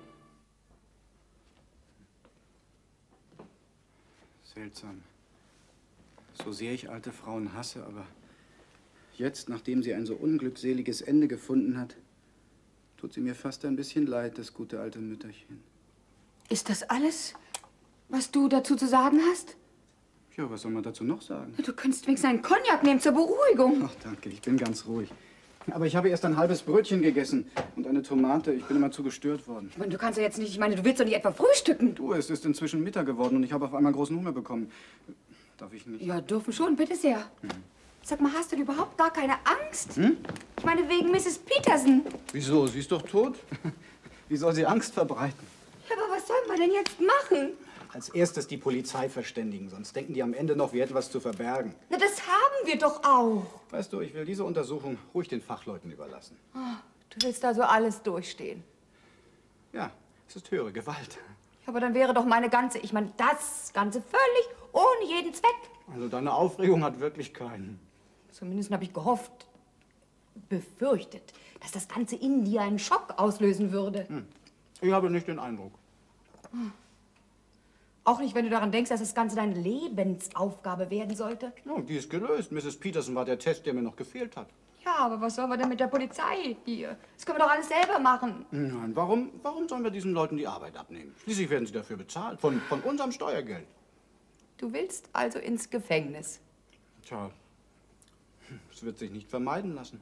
[SPEAKER 5] Seltsam. So sehr ich alte Frauen hasse, aber jetzt, nachdem sie ein so unglückseliges Ende gefunden hat, tut sie mir fast ein bisschen leid, das gute alte Mütterchen.
[SPEAKER 2] Ist das alles, was du dazu zu sagen hast?
[SPEAKER 5] Ja, was soll man dazu noch sagen?
[SPEAKER 2] Du könntest wenigstens einen Cognac nehmen zur Beruhigung.
[SPEAKER 5] Ach, danke, ich bin ganz ruhig. Aber ich habe erst ein halbes Brötchen gegessen und eine Tomate. Ich bin immer zu gestört worden.
[SPEAKER 2] Ich meine, du kannst ja jetzt nicht, ich meine, du willst doch nicht etwa frühstücken.
[SPEAKER 5] Du, es ist inzwischen Mittag geworden und ich habe auf einmal großen Hunger bekommen. Darf ich nicht?
[SPEAKER 2] Ja, dürfen schon, bitte sehr.
[SPEAKER 5] Mhm.
[SPEAKER 2] Sag mal, hast du überhaupt gar keine Angst?
[SPEAKER 5] Hm?
[SPEAKER 2] Ich meine, wegen Misses Peterson.
[SPEAKER 5] Wieso? Sie ist doch tot. Wie soll sie Angst verbreiten?
[SPEAKER 2] Ja, aber was sollen wir denn jetzt machen?
[SPEAKER 5] Als erstes die Polizei verständigen, sonst denken die am Ende noch, wir hätten was zu verbergen.
[SPEAKER 2] Na, das haben wir doch auch.
[SPEAKER 5] Weißt du, ich will diese Untersuchung ruhig den Fachleuten überlassen.
[SPEAKER 2] Oh, du willst also alles durchstehen.
[SPEAKER 5] Ja, es ist höhere Gewalt.
[SPEAKER 2] Aber dann wäre doch meine ganze, ich meine, das Ganze völlig ohne jeden Zweck.
[SPEAKER 5] Also deine Aufregung hat wirklich keinen.
[SPEAKER 2] Zumindest habe ich gehofft, befürchtet, dass das Ganze in dir einen Schock auslösen würde.
[SPEAKER 5] Hm. Ich habe nicht den Eindruck.
[SPEAKER 2] Auch nicht, wenn du daran denkst, dass das Ganze deine Lebensaufgabe werden sollte.
[SPEAKER 5] Ja, die ist gelöst. Misses Peterson war der Test, der mir noch gefehlt hat.
[SPEAKER 2] Ja, aber was sollen wir denn mit der Polizei hier? Das können wir doch alles selber machen.
[SPEAKER 5] Nein, warum, warum sollen wir diesen Leuten die Arbeit abnehmen? Schließlich werden sie dafür bezahlt, von, von unserem Steuergeld.
[SPEAKER 2] Du willst also ins Gefängnis?
[SPEAKER 5] Tja, es wird sich nicht vermeiden lassen.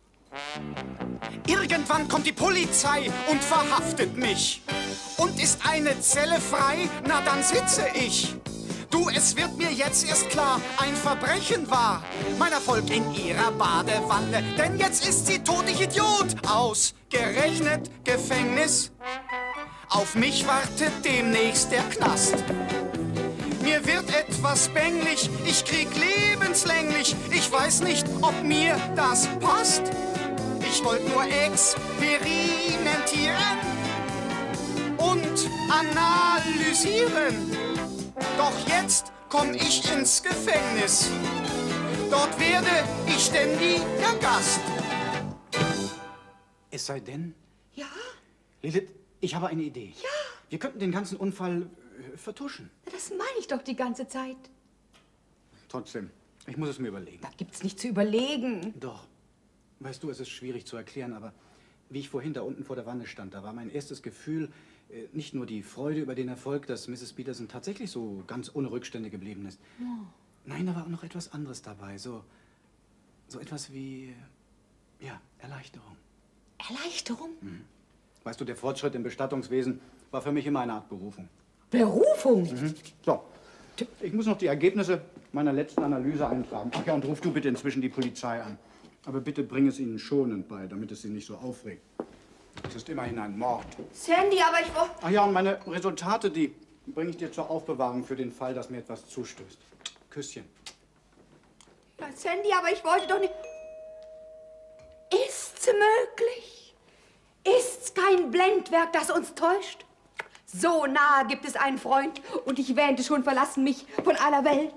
[SPEAKER 6] Irgendwann kommt die Polizei und verhaftet mich. Und ist eine Zelle frei, na dann sitze ich. Du, es wird mir jetzt erst klar, ein Verbrechen war mein Erfolg in ihrer Badewanne. Denn jetzt ist sie tot, ich Idiot. Ausgerechnet Gefängnis. Auf mich wartet demnächst der Knast. Mir wird etwas bänglich, ich krieg lebenslänglich. Ich weiß nicht, ob mir das passt. Ich wollte nur experimentieren und analysieren. Doch jetzt komm ich ins Gefängnis. Dort werde ich ständiger Gast.
[SPEAKER 5] Es sei denn...
[SPEAKER 2] Ja?
[SPEAKER 5] Lilith, ich habe eine Idee.
[SPEAKER 2] Ja?
[SPEAKER 5] Wir könnten den ganzen Unfall äh, vertuschen.
[SPEAKER 2] Das meine ich doch die ganze Zeit.
[SPEAKER 5] Trotzdem, ich muss es mir überlegen.
[SPEAKER 2] Da gibt's nicht zu überlegen.
[SPEAKER 5] Doch. Weißt du, es ist schwierig zu erklären, aber wie ich vorhin da unten vor der Wanne stand, da war mein erstes Gefühl äh, nicht nur die Freude über den Erfolg, dass Misses Peterson tatsächlich so ganz ohne Rückstände geblieben ist.
[SPEAKER 2] Oh.
[SPEAKER 5] Nein, da war auch noch etwas anderes dabei. So, so etwas wie, ja, Erleichterung.
[SPEAKER 2] Erleichterung?
[SPEAKER 5] Mhm. Weißt du, der Fortschritt im Bestattungswesen war für mich immer eine Art Berufung.
[SPEAKER 2] Berufung?
[SPEAKER 5] Mhm. So, ich muss noch die Ergebnisse meiner letzten Analyse eintragen. Ach ja, und ruf du bitte inzwischen die Polizei an. Aber bitte bring es ihnen schonend bei, damit es sie nicht so aufregt. Es ist immerhin ein Mord.
[SPEAKER 2] Sandy, aber ich wollte...
[SPEAKER 5] Ach ja, und meine Resultate, die bringe ich dir zur Aufbewahrung für den Fall, dass mir etwas zustößt. Küsschen.
[SPEAKER 2] Ja, Sandy, aber ich wollte doch nicht... Ist's möglich? Ist's kein Blendwerk, das uns täuscht? So nahe gibt es einen Freund und ich wähnte schon verlassen mich von aller Welt.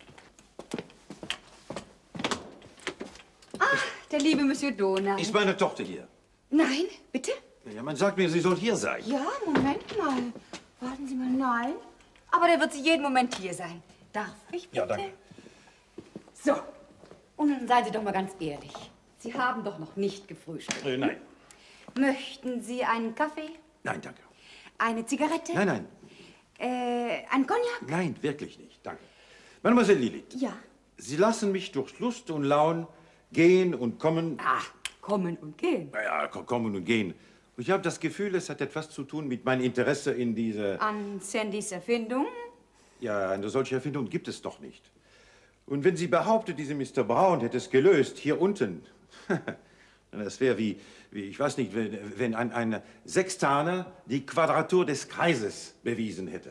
[SPEAKER 2] Ah, der liebe Monsieur Donald.
[SPEAKER 4] Ist meine Tochter hier?
[SPEAKER 2] Nein, bitte?
[SPEAKER 4] Ja, man sagt mir, sie soll hier sein.
[SPEAKER 2] Ja, Moment mal. Warten Sie mal, nein. Aber der wird Sie jeden Moment hier sein. Darf ich bitte?
[SPEAKER 4] Ja, danke.
[SPEAKER 2] So, und nun seien Sie doch mal ganz ehrlich. Sie haben doch noch nicht gefrühstückt.
[SPEAKER 4] Äh, nein.
[SPEAKER 2] Möchten Sie einen Kaffee?
[SPEAKER 4] Nein, danke.
[SPEAKER 2] Eine Zigarette?
[SPEAKER 4] Nein, nein.
[SPEAKER 2] Äh, ein Cognac?
[SPEAKER 4] Nein, wirklich nicht. Danke. Mademoiselle Lilith.
[SPEAKER 2] Ja.
[SPEAKER 4] Sie lassen mich durch Lust und Laune gehen und kommen.
[SPEAKER 2] Ah, kommen und gehen.
[SPEAKER 4] Ja, kommen und gehen. Und ich habe das Gefühl, es hat etwas zu tun mit meinem Interesse in diese...
[SPEAKER 2] An Sandys Erfindung?
[SPEAKER 4] Ja, eine solche Erfindung gibt es doch nicht. Und wenn Sie behauptet, diese Mister Brown hätte es gelöst, hier unten, das wäre wie, wie, ich weiß nicht, wenn, wenn ein, ein Sextaner die Quadratur des Kreises bewiesen hätte.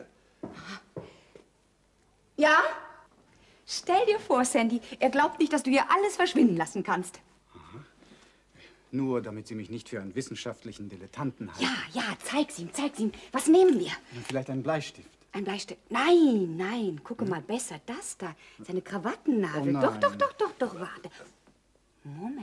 [SPEAKER 2] Ja? Stell dir vor, Sandy, er glaubt nicht, dass du hier alles verschwinden lassen kannst.
[SPEAKER 5] Aha. Nur damit Sie mich nicht für einen wissenschaftlichen Dilettanten halten.
[SPEAKER 2] Ja, ja, zeig's ihm, zeig's ihm. Was nehmen wir?
[SPEAKER 5] Vielleicht einen Bleistift.
[SPEAKER 2] Ein Bleistift? Nein, nein, gucke mal besser, das da. Seine Krawattennadel.
[SPEAKER 5] Oh
[SPEAKER 2] doch,
[SPEAKER 5] nein.
[SPEAKER 2] doch, doch, doch, doch, warte. Moment.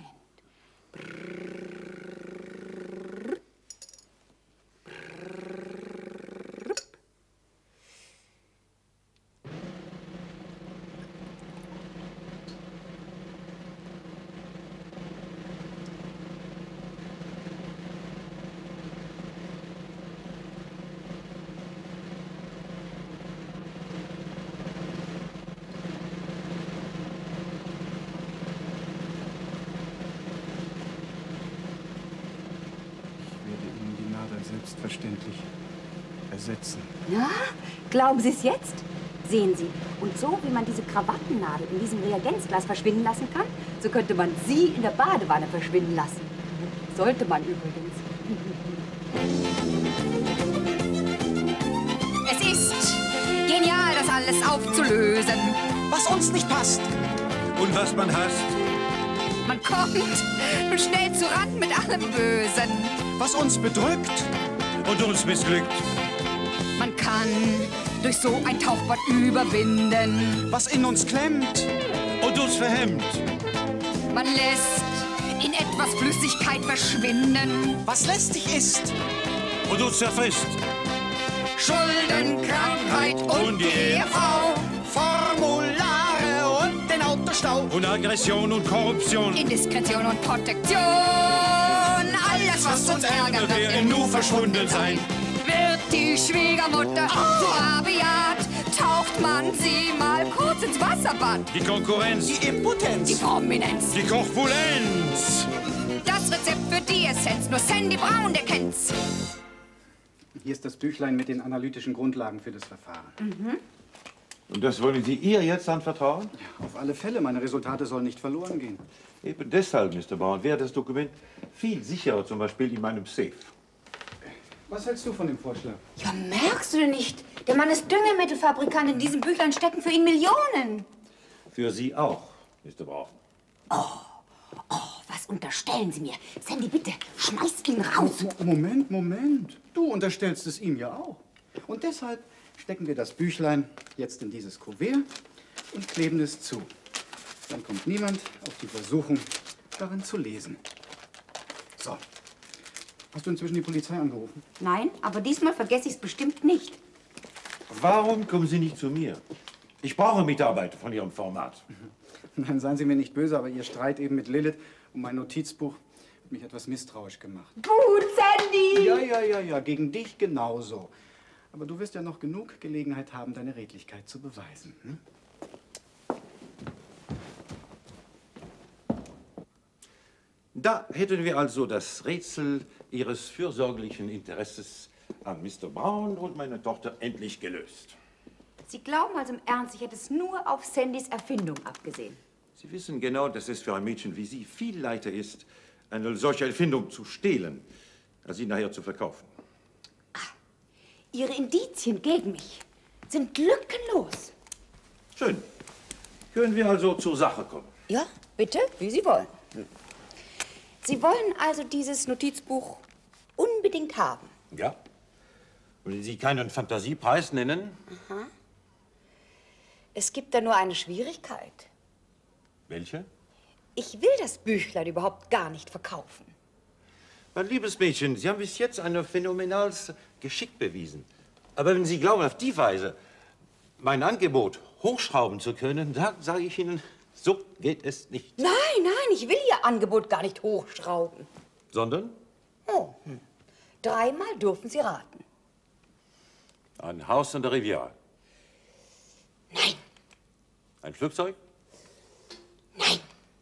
[SPEAKER 5] Selbstverständlich ersetzen.
[SPEAKER 2] Na, glauben Sie es jetzt? Sehen Sie, und so wie man diese Krawattennadel in diesem Reagenzglas verschwinden lassen kann, so könnte man Sie in der Badewanne verschwinden lassen. Sollte man übrigens. Es ist genial, das alles aufzulösen.
[SPEAKER 6] Was uns nicht passt.
[SPEAKER 4] Und was man hasst.
[SPEAKER 2] Man kommt nur schnell zu Rand mit allem Bösen.
[SPEAKER 6] Was uns bedrückt.
[SPEAKER 4] Und uns missglückt.
[SPEAKER 2] Man kann durch so ein Tauchbad überwinden.
[SPEAKER 6] Was in uns klemmt.
[SPEAKER 4] Und uns verhemmt.
[SPEAKER 2] Man lässt in etwas Flüssigkeit verschwinden.
[SPEAKER 6] Was lästig ist.
[SPEAKER 4] Und uns zerfrisst.
[SPEAKER 2] Schulden, Krankheit und,
[SPEAKER 6] Und die
[SPEAKER 2] die Ehefrau.
[SPEAKER 6] Formulare und den Autostau.
[SPEAKER 4] Und Aggression und Korruption.
[SPEAKER 2] Indiskretion und Protektion. Alles, was uns ärgert, wird im Nu verschwunden sein. Wird die Schwiegermutter so rabiat, taucht man sie mal kurz ins Wasserbad.
[SPEAKER 4] Die Konkurrenz.
[SPEAKER 6] Die Impotenz.
[SPEAKER 2] Die Prominenz.
[SPEAKER 4] Die Korpulenz.
[SPEAKER 2] Das Rezept für die Essenz, nur Sandy Braun, der kennt's.
[SPEAKER 5] Hier ist das Büchlein mit den analytischen Grundlagen für das Verfahren.
[SPEAKER 2] Mhm.
[SPEAKER 4] Und das wollen Sie ihr jetzt anvertrauen?
[SPEAKER 5] Ja, auf alle Fälle, meine Resultate sollen nicht verloren gehen.
[SPEAKER 4] Eben deshalb, Mister Braun, wäre das Dokument viel sicherer, zum Beispiel in meinem Safe.
[SPEAKER 5] Was hältst du von dem Vorschlag?
[SPEAKER 2] Ja, merkst du denn nicht? Der Mann ist Düngemittelfabrikant. In diesem Büchlein stecken für ihn Millionen.
[SPEAKER 4] Für Sie auch, Mister Braun.
[SPEAKER 2] Was unterstellen Sie mir? Sandy, bitte, schmeiß ihn raus.
[SPEAKER 5] Mo- Moment, Moment. Du unterstellst es ihm ja auch. Und deshalb stecken wir das Büchlein jetzt in dieses Kuvert und kleben es zu. Dann kommt niemand auf die Versuchung, darin zu lesen. So. Hast du inzwischen die Polizei angerufen?
[SPEAKER 2] Nein, aber diesmal vergesse ich es bestimmt nicht.
[SPEAKER 4] Warum kommen Sie nicht zu mir? Ich brauche Mitarbeiter von Ihrem Format.
[SPEAKER 5] Nein, seien Sie mir nicht böse, aber Ihr Streit eben mit Lilith um mein Notizbuch hat mich etwas misstrauisch gemacht.
[SPEAKER 2] Gut, Sandy!
[SPEAKER 5] Ja, ja, ja, ja, gegen dich genauso. Aber du wirst ja noch genug Gelegenheit haben, deine Redlichkeit zu beweisen. Hm?
[SPEAKER 4] Da hätten wir also das Rätsel Ihres fürsorglichen Interesses an Mister Braun und meine Tochter endlich gelöst.
[SPEAKER 2] Sie glauben also im Ernst, ich hätte es nur auf Sandys Erfindung abgesehen.
[SPEAKER 4] Sie wissen genau, dass es für ein Mädchen wie Sie viel leichter ist, eine solche Erfindung zu stehlen, als sie nachher zu verkaufen.
[SPEAKER 2] Ihre Indizien gegen mich sind lückenlos.
[SPEAKER 4] Schön. Können wir also zur Sache kommen?
[SPEAKER 2] Ja, bitte, wie Sie wollen. Sie wollen also dieses Notizbuch unbedingt haben.
[SPEAKER 4] Ja. Wenn Sie keinen Fantasiepreis nennen?
[SPEAKER 2] Aha. Es gibt da nur eine Schwierigkeit.
[SPEAKER 4] Welche?
[SPEAKER 2] Ich will das Büchlein überhaupt gar nicht verkaufen.
[SPEAKER 4] Mein liebes Mädchen, Sie haben bis jetzt ein phänomenales Geschick bewiesen. Aber wenn Sie glauben, auf die Weise mein Angebot hochschrauben zu können, dann sage ich Ihnen, so geht es nicht.
[SPEAKER 2] Nein, nein, ich will Ihr Angebot gar nicht hochschrauben.
[SPEAKER 4] Sondern
[SPEAKER 2] Oh, hm. Dreimal dürfen Sie raten.
[SPEAKER 4] ein Haus an der Riviera.
[SPEAKER 2] Nein,
[SPEAKER 4] Ein Flugzeug?
[SPEAKER 2] nein.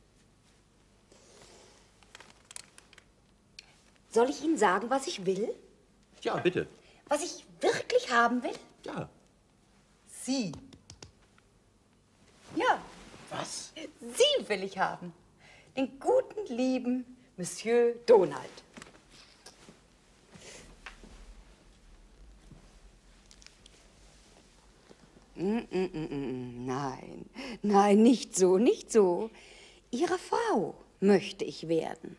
[SPEAKER 2] Soll ich Ihnen sagen, was ich will?
[SPEAKER 4] Ja, bitte.
[SPEAKER 2] Was ich wirklich haben will?
[SPEAKER 4] Ja.
[SPEAKER 2] Sie. Ja,
[SPEAKER 4] Was?
[SPEAKER 2] Sie will ich haben. Den guten, lieben Monsieur Donald. Mm, mm, mm, mm, nein, nein, nicht so, nicht so. Ihre Frau möchte ich werden.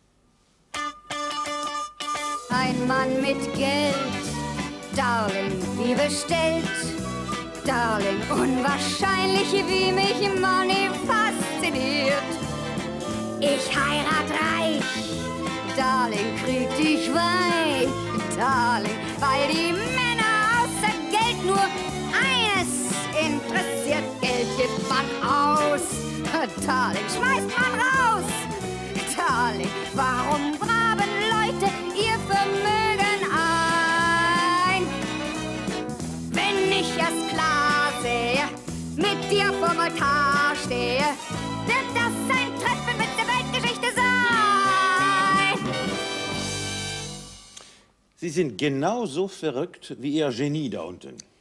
[SPEAKER 2] Ein Mann mit Geld, Darling, wie bestellt. Darling, unwahrscheinlich, wie mich Money fasziniert. Ich heirat reich, Darling, krieg dich weich. Darling, weil die Männer außer Geld nur eines interessiert. Geld gibt man aus, Darling, schmeißt man raus. Darling, warum graben Leute ihr Vermögen ein? Wenn ich es klar sehe, mit dir vor Altar stehe, wird das ein Treffen mit der Weltgeschichte sein.
[SPEAKER 4] Sie sind genauso verrückt wie Ihr Genie da unten.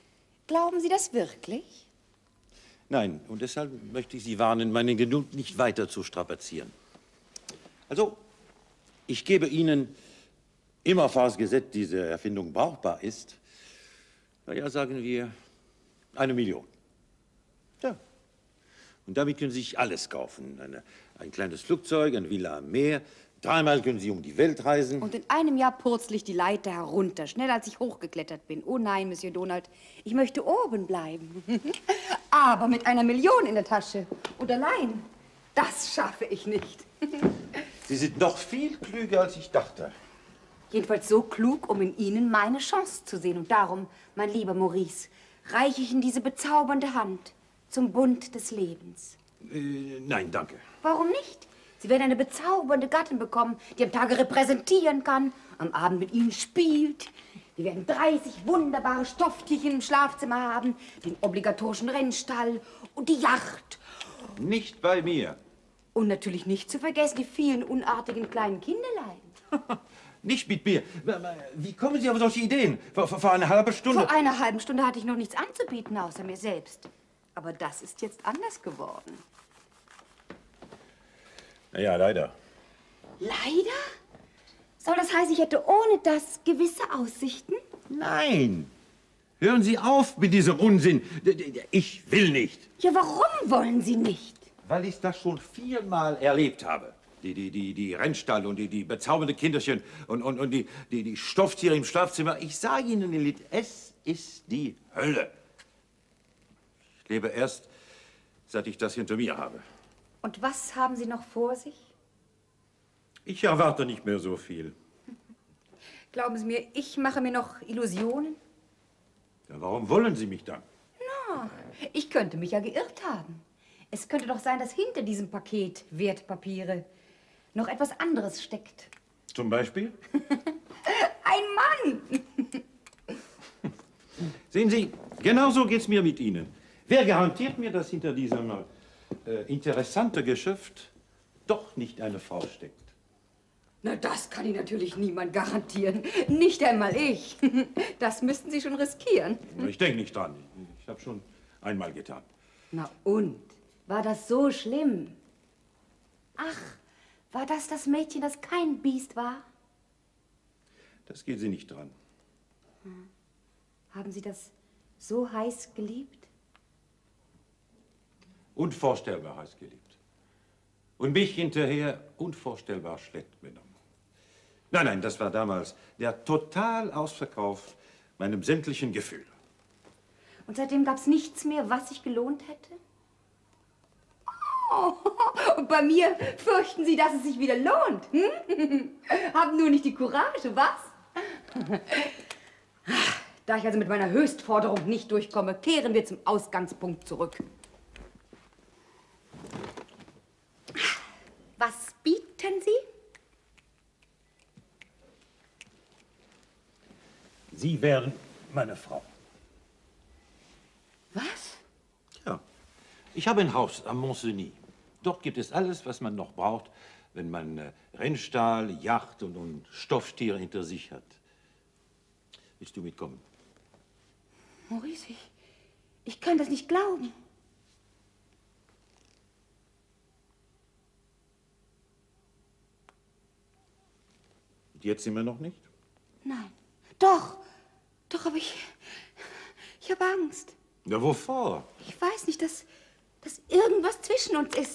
[SPEAKER 2] Glauben Sie das wirklich?
[SPEAKER 4] Nein, und deshalb möchte ich Sie warnen, meinen Genug nicht weiter zu strapazieren. Also, ich gebe Ihnen, immer vorausgesetzt, diese Erfindung brauchbar ist, naja, sagen wir, eine Million. Ja. Und damit können Sie sich alles kaufen. Eine, ein kleines Flugzeug, eine Villa am Meer. Dreimal können Sie um die Welt reisen.
[SPEAKER 2] Und in einem Jahr purzle ich die Leiter herunter, schneller als ich hochgeklettert bin. Oh nein, Monsieur Donald, ich möchte oben bleiben. Aber mit einer Million in der Tasche und allein, das schaffe ich nicht.
[SPEAKER 4] Sie sind noch viel klüger, als ich dachte.
[SPEAKER 2] Jedenfalls so klug, um in Ihnen meine Chance zu sehen. Und darum, mein lieber Maurice, reiche ich Ihnen diese bezaubernde Hand zum Bund des Lebens.
[SPEAKER 4] Äh, nein, danke.
[SPEAKER 2] Warum nicht? Sie werden eine bezaubernde Gattin bekommen, die am Tage repräsentieren kann, am Abend mit Ihnen spielt. Wir werden dreißig wunderbare Stofftierchen im Schlafzimmer haben, den obligatorischen Rennstall und die Yacht.
[SPEAKER 4] Nicht bei mir.
[SPEAKER 2] Und natürlich nicht zu vergessen die vielen unartigen kleinen Kinderlein.
[SPEAKER 4] Nicht mit mir. Wie kommen Sie auf solche Ideen? Vor, vor, vor einer halben Stunde?
[SPEAKER 2] Vor einer halben Stunde hatte ich noch nichts anzubieten, außer mir selbst. Aber das ist jetzt anders geworden.
[SPEAKER 4] Na ja, leider.
[SPEAKER 2] Leider? Soll das heißen, ich hätte ohne das gewisse Aussichten?
[SPEAKER 4] Nein. Hören Sie auf mit diesem Unsinn. Ich will nicht.
[SPEAKER 2] Ja, warum wollen Sie nicht?
[SPEAKER 4] Weil ich das schon viermal erlebt habe. Die, die, die, die Rennstall und die, die bezaubernde Kinderchen und, und, und die, die, die Stofftiere im Schlafzimmer. Ich sage Ihnen, Lilith, es ist die Hölle. Ich lebe erst, seit ich das hinter mir habe.
[SPEAKER 2] Und was haben Sie noch vor sich?
[SPEAKER 4] Ich erwarte nicht mehr so viel.
[SPEAKER 2] Glauben Sie mir, ich mache mir noch Illusionen?
[SPEAKER 4] Ja, warum wollen Sie mich dann?
[SPEAKER 2] Na, ich könnte mich ja geirrt haben. Es könnte doch sein, dass hinter diesem Paket Wertpapiere noch etwas anderes steckt.
[SPEAKER 4] Zum Beispiel?
[SPEAKER 2] Ein Mann!
[SPEAKER 4] Sehen Sie, genauso geht's mir mit Ihnen. Wer garantiert mir, dass hinter diesem äh, interessanten Geschäft doch nicht eine Frau steckt?
[SPEAKER 2] Na, das kann Ihnen natürlich niemand garantieren. Nicht einmal ich. Das müssten Sie schon riskieren.
[SPEAKER 4] Ich denke nicht dran. Ich habe schon einmal getan.
[SPEAKER 2] Na und? War das so schlimm? Ach, war das das Mädchen, das kein Biest war?
[SPEAKER 4] Das geht Sie nicht dran.
[SPEAKER 2] Hm. Haben Sie das so heiß geliebt?
[SPEAKER 4] Unvorstellbar heiß geliebt. Und mich hinterher unvorstellbar schlecht benommen. Nein, nein, das war damals der Totalausverkauf meinem sämtlichen Gefühl.
[SPEAKER 2] Und seitdem gab es nichts mehr, was sich gelohnt hätte? Oh, und bei mir fürchten Sie, dass es sich wieder lohnt? Hm? Haben nur nicht die Courage, was? Da ich also mit meiner Höchstforderung nicht durchkomme, kehren wir zum Ausgangspunkt zurück. Was bieten Sie?
[SPEAKER 4] Sie wären meine Frau.
[SPEAKER 2] Was?
[SPEAKER 4] Ja. Ich habe ein Haus am Mont-Cenis. Dort gibt es alles, was man noch braucht, wenn man äh, Rennstall, Yacht und, und Stofftiere hinter sich hat. Willst du mitkommen?
[SPEAKER 2] Maurice, ich, ich kann das nicht glauben.
[SPEAKER 4] Und jetzt sind wir noch nicht?
[SPEAKER 2] Nein. Doch. Doch, aber ich... Ich habe Angst.
[SPEAKER 4] Ja, wovor?
[SPEAKER 2] Ich weiß nicht, dass, dass irgendwas zwischen uns ist.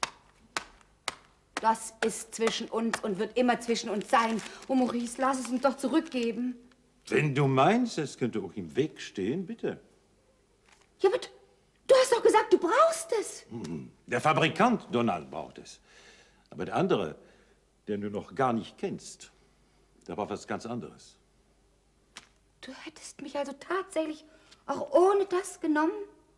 [SPEAKER 2] Das ist zwischen uns und wird immer zwischen uns sein. Oh, Maurice, lass es uns doch zurückgeben.
[SPEAKER 4] Wenn du meinst, es könnte auch im Weg stehen, bitte.
[SPEAKER 2] Ja, aber du hast doch gesagt, du brauchst es.
[SPEAKER 4] Der Fabrikant Donald braucht es. Aber der andere, den du noch gar nicht kennst, der braucht was ganz anderes.
[SPEAKER 2] Du hättest mich also tatsächlich auch ohne das genommen?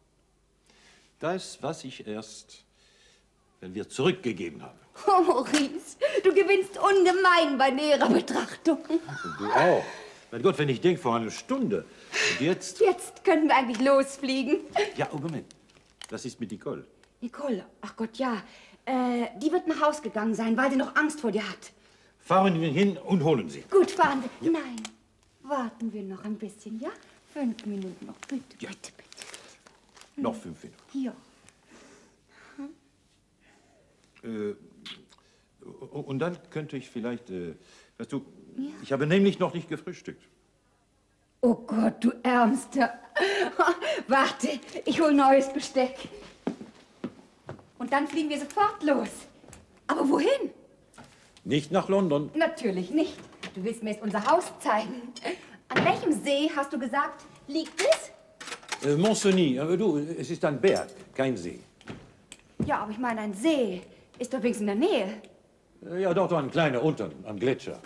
[SPEAKER 4] Das, was ich erst, wenn wir zurückgegeben haben.
[SPEAKER 2] Oh, Maurice, du gewinnst ungemein bei näherer Betrachtung.
[SPEAKER 4] Und du auch. Mein Gott, wenn ich denke, vor einer Stunde. Und jetzt?
[SPEAKER 2] Jetzt können wir eigentlich losfliegen.
[SPEAKER 4] Ja, oh Moment. Was ist mit Nicole?
[SPEAKER 2] Nicole, ach Gott, ja. Äh, die wird nach Haus gegangen sein, weil sie noch Angst vor dir hat.
[SPEAKER 4] Fahren wir hin und holen sie.
[SPEAKER 2] Gut, fahren wir. Ja. Nein, warten wir noch ein bisschen, ja? Fünf Minuten noch, bitte,
[SPEAKER 4] Ja.
[SPEAKER 2] bitte, bitte.
[SPEAKER 4] Noch fünf Minuten.
[SPEAKER 2] Hier.
[SPEAKER 4] Äh, und dann könnte ich vielleicht, äh, weißt du, ja. Ich habe nämlich noch nicht gefrühstückt.
[SPEAKER 2] Oh Gott, du Ärmster. Warte, ich hol neues Besteck. Und dann fliegen wir sofort los. Aber wohin?
[SPEAKER 4] Nicht nach London.
[SPEAKER 2] Natürlich nicht. Du willst mir jetzt unser Haus zeigen. An welchem See, hast du gesagt, liegt es?
[SPEAKER 4] Äh, Mont-Cenis, aber du, es ist ein Berg, kein See.
[SPEAKER 2] Ja, aber ich meine, ein See ist doch wenigstens in der Nähe.
[SPEAKER 4] Äh, ja, doch, ein kleiner unten, am Gletscher.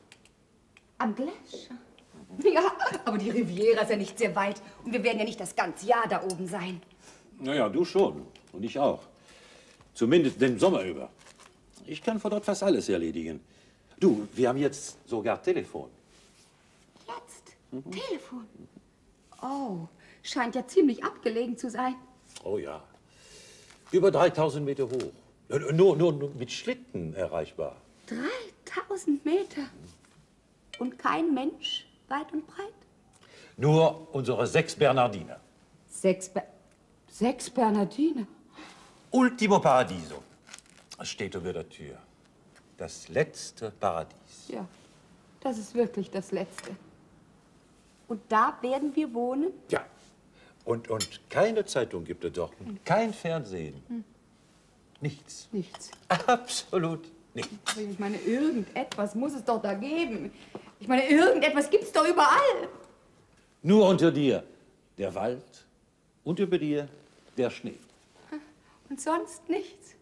[SPEAKER 2] Am Gletscher? Ja, aber die Riviera ist ja nicht sehr weit. Und wir werden ja nicht das ganze Jahr da oben sein.
[SPEAKER 4] Naja, du schon. Und ich auch. Zumindest den Sommer über. Ich kann von dort fast alles erledigen. Du, wir haben jetzt sogar Telefon.
[SPEAKER 2] Jetzt? Mhm. Telefon? Oh, scheint ja ziemlich abgelegen zu sein.
[SPEAKER 4] Oh ja. Über dreitausend Meter hoch. Nur, nur, nur mit Schlitten erreichbar.
[SPEAKER 2] dreitausend Meter? Und kein Mensch weit und breit?
[SPEAKER 4] Nur unsere sechs Bernardiner.
[SPEAKER 2] Sechs, Ber sechs Bernardiner?
[SPEAKER 4] Ultimo Paradiso. Es steht über der Tür. Das letzte Paradies.
[SPEAKER 2] Ja, das ist wirklich das Letzte. Und da werden wir wohnen?
[SPEAKER 4] Ja. Und, und keine Zeitung gibt es dort. Hm. Kein Fernsehen. Hm. Nichts.
[SPEAKER 2] Nichts.
[SPEAKER 4] Absolut nichts.
[SPEAKER 2] Ich meine, irgendetwas muss es doch da geben. Ich meine, irgendetwas gibt es doch überall.
[SPEAKER 4] Nur unter dir der Wald und über dir der Schnee.
[SPEAKER 2] Und sonst nichts?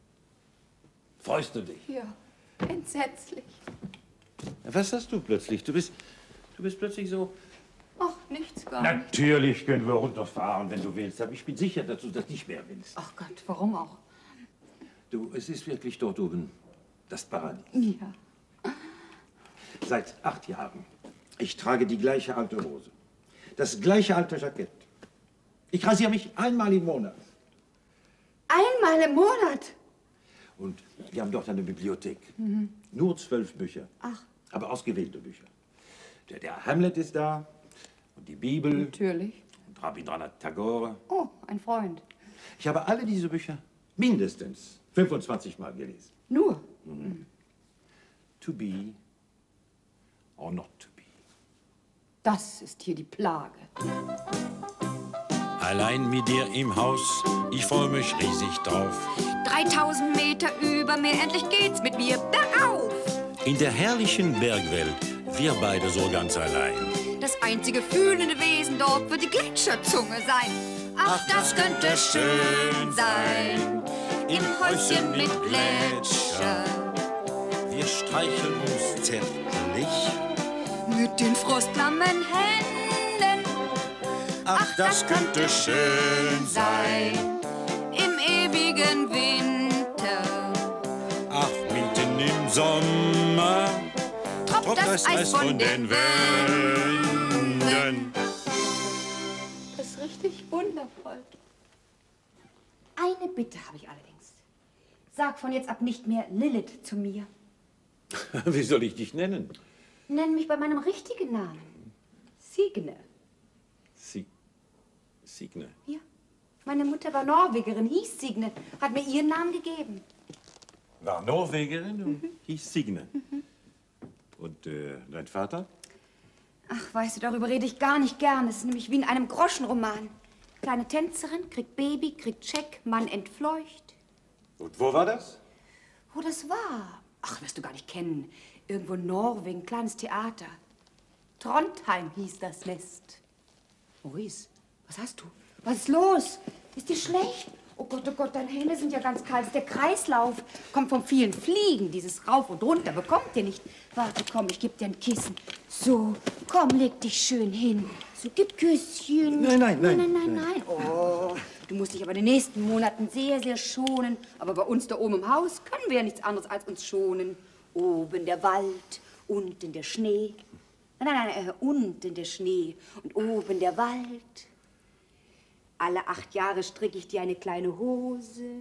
[SPEAKER 4] Freust du dich?
[SPEAKER 2] Ja, entsetzlich.
[SPEAKER 4] Was hast du plötzlich? Du bist, du bist plötzlich so...
[SPEAKER 2] Ach, nichts gar nicht.
[SPEAKER 4] Natürlich können wir runterfahren, wenn du willst. Aber ich bin sicher, dass du das nicht mehr willst.
[SPEAKER 2] Ach Gott, warum auch?
[SPEAKER 4] Du, es ist wirklich dort oben das Paradies.
[SPEAKER 2] Ja.
[SPEAKER 4] Seit acht Jahren. Ich trage die gleiche alte Hose. Das gleiche alte Jackett. Ich rasiere mich einmal im Monat.
[SPEAKER 2] Einmal im Monat?
[SPEAKER 4] Und wir haben dort eine Bibliothek.
[SPEAKER 2] Mhm.
[SPEAKER 4] Nur zwölf Bücher.
[SPEAKER 2] Ach.
[SPEAKER 4] Aber ausgewählte Bücher. Der, der Hamlet ist da. Und die Bibel.
[SPEAKER 2] Natürlich.
[SPEAKER 4] Und Rabindranath Tagore.
[SPEAKER 2] Oh, ein Freund.
[SPEAKER 4] Ich habe alle diese Bücher mindestens fünfundzwanzig Mal gelesen.
[SPEAKER 2] Nur?
[SPEAKER 4] Mhm. To be or not to be.
[SPEAKER 2] Das ist hier die Plage.
[SPEAKER 7] Allein mit dir im Haus, ich freue mich riesig drauf.
[SPEAKER 2] dreitausend Meter über mir, endlich geht's mit mir bergauf.
[SPEAKER 7] In der herrlichen Bergwelt, wir beide so ganz allein.
[SPEAKER 2] Das einzige fühlende Wesen dort wird die Gletscherzunge sein. Ach, das könnte schön sein, im Häuschen mit Gletscher.
[SPEAKER 7] Wir streicheln uns zärtlich
[SPEAKER 2] mit den frostlammen Händen.
[SPEAKER 7] Ach, das könnte schön sein,
[SPEAKER 2] im ewigen Winter.
[SPEAKER 7] Ach, mitten im Sommer tropft das Eis von den Wänden.
[SPEAKER 2] Das ist richtig wundervoll. Eine Bitte habe ich allerdings. Sag von jetzt ab nicht mehr Lilith zu mir.
[SPEAKER 4] Wie soll ich dich nennen?
[SPEAKER 2] Nenn mich bei meinem richtigen Namen. Signe.
[SPEAKER 4] Sie Signe.
[SPEAKER 2] Ja. Meine Mutter war Norwegerin, hieß Signe, hat mir ihren Namen gegeben.
[SPEAKER 4] War Norwegerin und mhm. hieß Signe. Mhm. Und äh, dein Vater?
[SPEAKER 2] Ach, weißt du, darüber rede ich gar nicht gern. Es ist nämlich wie in einem Groschenroman. Kleine Tänzerin, kriegt Baby, kriegt Scheck, Mann entfleucht.
[SPEAKER 4] Und wo war das?
[SPEAKER 2] Wo das war? Ach, wirst du gar nicht kennen. Irgendwo in Norwegen, kleines Theater. Trondheim hieß das Nest. Maurice, was hast du? Was ist los? Ist dir schlecht? Oh Gott, oh Gott, deine Hände sind ja ganz kalt. Das ist der Kreislauf. Kommt vom vielen Fliegen. Dieses Rauf und Runter bekommt ihr nicht. Warte, komm, ich geb dir ein Kissen. So, komm, leg dich schön hin. So, gib Küsschen.
[SPEAKER 4] Nein, nein, nein.
[SPEAKER 2] Nein, nein, nein, nein. Oh, du musst dich aber in den nächsten Monaten sehr, sehr schonen. Aber bei uns da oben im Haus können wir ja nichts anderes als uns schonen. Oben der Wald, unten der Schnee. Nein, nein, nein, äh, unten der Schnee und oben der Wald. Alle acht Jahre stricke ich dir eine kleine Hose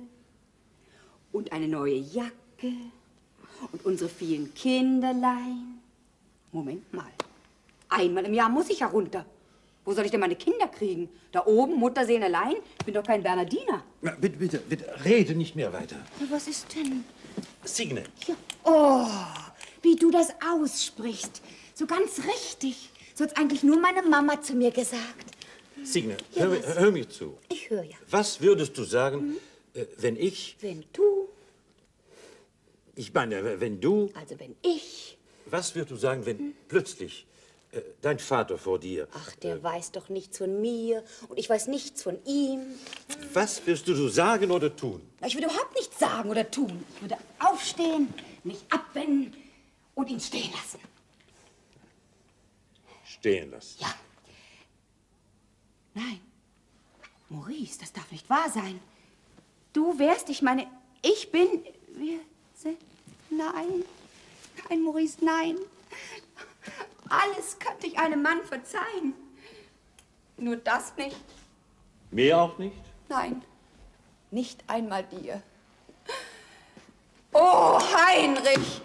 [SPEAKER 2] und eine neue Jacke und unsere vielen Kinderlein. Moment mal, einmal im Jahr muss ich ja runter. Wo soll ich denn meine Kinder kriegen? Da oben, Mutterseelenallein? Ich bin doch kein Bernardiner.
[SPEAKER 4] Na, bitte, bitte, bitte, rede nicht mehr weiter.
[SPEAKER 2] Was ist denn?
[SPEAKER 4] Signe.
[SPEAKER 2] Ja. Oh, wie du das aussprichst. So ganz richtig. So hat's eigentlich nur meine Mama zu mir gesagt.
[SPEAKER 4] Signe,
[SPEAKER 2] Ja,
[SPEAKER 4] hör,
[SPEAKER 2] was?
[SPEAKER 4] hör mir zu.
[SPEAKER 2] Ich höre ja.
[SPEAKER 4] Was würdest du sagen, äh, wenn ich...
[SPEAKER 2] Wenn du,
[SPEAKER 4] Ich meine, wenn du...
[SPEAKER 2] also wenn ich...
[SPEAKER 4] Was würdest du sagen, wenn plötzlich äh, dein Vater vor dir...
[SPEAKER 2] Ach, der weiß doch nichts von mir und ich weiß nichts von ihm.
[SPEAKER 4] Was wirst du so sagen oder tun?
[SPEAKER 2] Ich würde überhaupt nichts sagen oder tun. Ich würde aufstehen, mich abwenden und ihn stehen lassen.
[SPEAKER 4] Stehen lassen.
[SPEAKER 2] Ja. Nein. Maurice, das darf nicht wahr sein. Du wärst, ich meine, ich bin... Wir sind... Nein. Nein, Maurice, nein. Alles könnte ich einem Mann verzeihen. Nur das nicht.
[SPEAKER 4] Mir auch nicht?
[SPEAKER 2] Nein. Nicht einmal dir. Oh, Heinrich!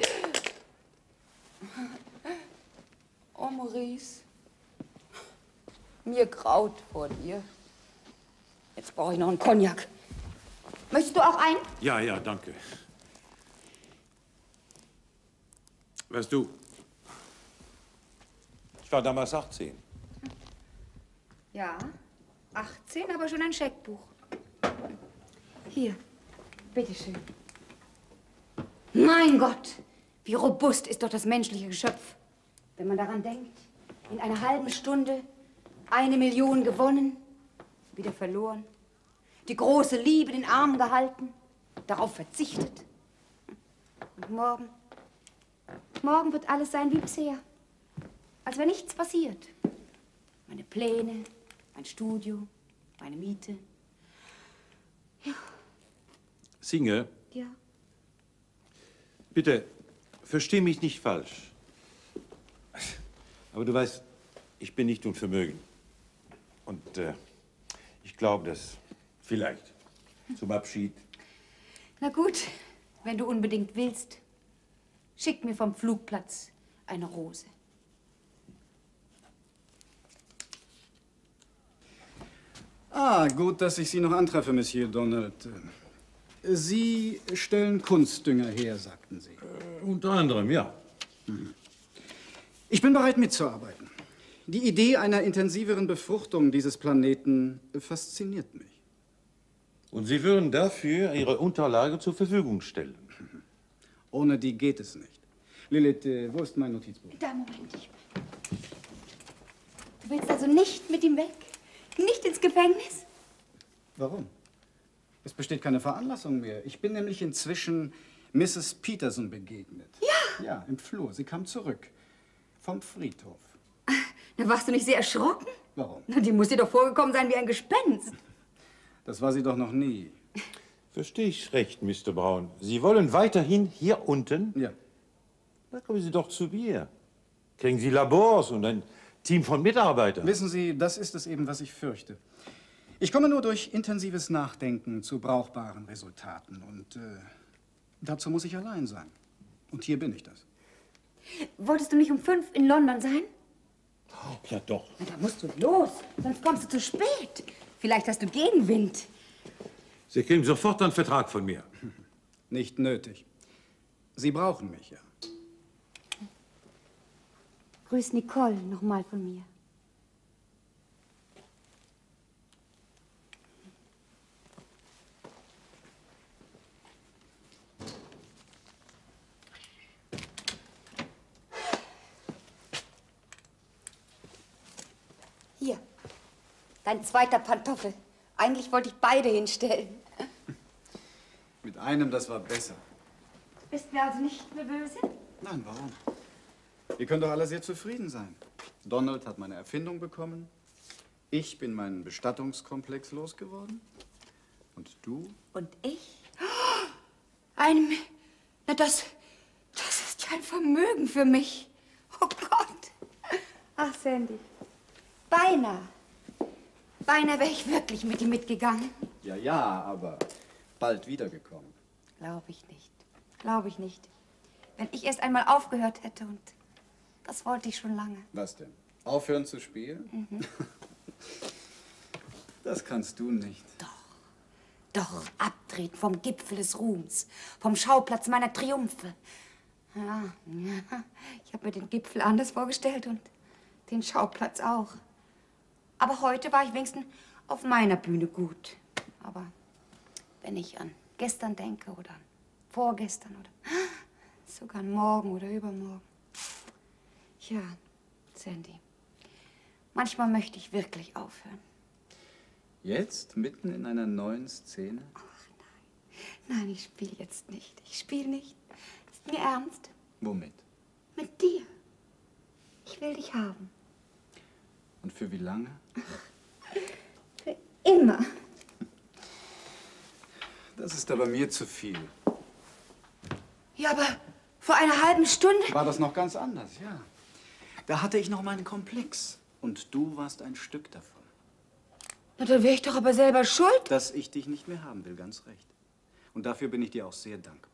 [SPEAKER 2] Oh, Maurice. Mir graut vor dir. Jetzt brauche ich noch einen Cognac. Möchtest du auch einen?
[SPEAKER 4] Ja, ja, danke. Weißt du, ich war damals achtzehn.
[SPEAKER 2] Ja, achtzehn, aber schon ein Scheckbuch. Hier, bitteschön. Mein Gott, wie robust ist doch das menschliche Geschöpf. Wenn man daran denkt, in einer halben Stunde eine Million gewonnen, wieder verloren, die große Liebe in den Arm gehalten, darauf verzichtet. Und morgen, morgen wird alles sein wie bisher, als wäre nichts passiert. Meine Pläne, mein Studio, meine Miete. Ja.
[SPEAKER 4] Signe,
[SPEAKER 2] Ja.
[SPEAKER 4] bitte, versteh mich nicht falsch. Aber du weißt, ich bin nicht unvermögend. Und äh, ich glaube, dass vielleicht zum Abschied...
[SPEAKER 2] Na gut, wenn du unbedingt willst, schick mir vom Flugplatz eine Rose.
[SPEAKER 5] Ah, gut, dass ich Sie noch antreffe, Monsieur Donald. Sie stellen Kunstdünger her, sagten Sie.
[SPEAKER 4] Äh, unter anderem, ja.
[SPEAKER 5] Mhm. Ich bin bereit, mitzuarbeiten. Die Idee einer intensiveren Befruchtung dieses Planeten fasziniert mich.
[SPEAKER 4] Und Sie würden dafür Ihre Unterlage zur Verfügung stellen?
[SPEAKER 5] Ohne die geht es nicht. Lilith, äh, wo ist mein Notizbuch?
[SPEAKER 2] Da, Moment. Ich... Du willst also nicht mit ihm weg? Nicht ins Gefängnis?
[SPEAKER 5] Warum? Es besteht keine Veranlassung mehr. Ich bin nämlich inzwischen Misses Peterson begegnet.
[SPEAKER 2] Ja?
[SPEAKER 5] Ja, im Flur. Sie kam zurück. Vom Friedhof.
[SPEAKER 2] Na, warst du nicht sehr erschrocken?
[SPEAKER 5] Warum?
[SPEAKER 2] Na, die muss dir doch vorgekommen sein wie ein Gespenst.
[SPEAKER 5] Das war sie doch noch nie.
[SPEAKER 4] Verstehe ich recht, Mister Braun. Sie wollen weiterhin hier unten?
[SPEAKER 5] Ja.
[SPEAKER 4] Dann kommen Sie doch zu mir. Kriegen Sie Labors und ein Team von Mitarbeitern.
[SPEAKER 5] Wissen Sie, das ist es eben, was ich fürchte. Ich komme nur durch intensives Nachdenken zu brauchbaren Resultaten. Und äh, dazu muss ich allein sein. Und hier bin ich das.
[SPEAKER 2] Wolltest du nicht um fünf in London sein?
[SPEAKER 4] Ja, doch.
[SPEAKER 2] Na, da musst du los, sonst kommst du zu spät. Vielleicht hast du Gegenwind.
[SPEAKER 4] Sie kriegen sofort einen Vertrag von mir.
[SPEAKER 5] Nicht nötig. Sie brauchen mich, ja.
[SPEAKER 2] Grüß Nicole nochmal von mir. Hier, dein zweiter Pantoffel. Eigentlich wollte ich beide hinstellen.
[SPEAKER 5] Mit einem, das war besser.
[SPEAKER 2] Du bist mir also nicht mehr böse?
[SPEAKER 5] Nein, warum? Wir können doch alle sehr zufrieden sein. Donald hat meine Erfindung bekommen. Ich bin meinen Bestattungskomplex losgeworden. Und du?
[SPEAKER 2] Und ich? Ein... Na, das... Das ist ja ein Vermögen für mich. Oh Gott. Ach, Sandy. Beinahe. Beinahe wäre ich wirklich mit ihm mitgegangen.
[SPEAKER 5] Ja, ja, aber bald wiedergekommen.
[SPEAKER 2] Glaube ich nicht. Glaube ich nicht. Wenn ich erst einmal aufgehört hätte und... Das wollte ich schon lange.
[SPEAKER 5] Was denn? Aufhören zu spielen?
[SPEAKER 2] Mhm.
[SPEAKER 5] Das kannst du nicht.
[SPEAKER 2] Doch, doch, abtreten vom Gipfel des Ruhms, vom Schauplatz meiner Triumphe. Ja, ja, ich habe mir den Gipfel anders vorgestellt und den Schauplatz auch. Aber heute war ich wenigstens auf meiner Bühne gut. Aber wenn ich an gestern denke oder an vorgestern oder sogar an morgen oder übermorgen. Ja, Sandy, manchmal möchte ich wirklich aufhören.
[SPEAKER 5] Jetzt, mitten in einer neuen Szene?
[SPEAKER 2] Ach nein, nein, ich spiele jetzt nicht. Ich spiele nicht. Ist mir ernst?
[SPEAKER 5] Womit?
[SPEAKER 2] Mit dir. Ich will dich haben.
[SPEAKER 5] Und für wie lange?
[SPEAKER 2] Für immer.
[SPEAKER 5] Das ist aber mir zu viel.
[SPEAKER 2] Ja, aber vor einer halben Stunde...
[SPEAKER 5] War das noch ganz anders, ja. Da hatte ich noch meinen Komplex. Und du warst ein Stück davon.
[SPEAKER 2] Na, dann wäre ich doch aber selber schuld.
[SPEAKER 5] Dass ich dich nicht mehr haben will, ganz recht. Und dafür bin ich dir auch sehr dankbar.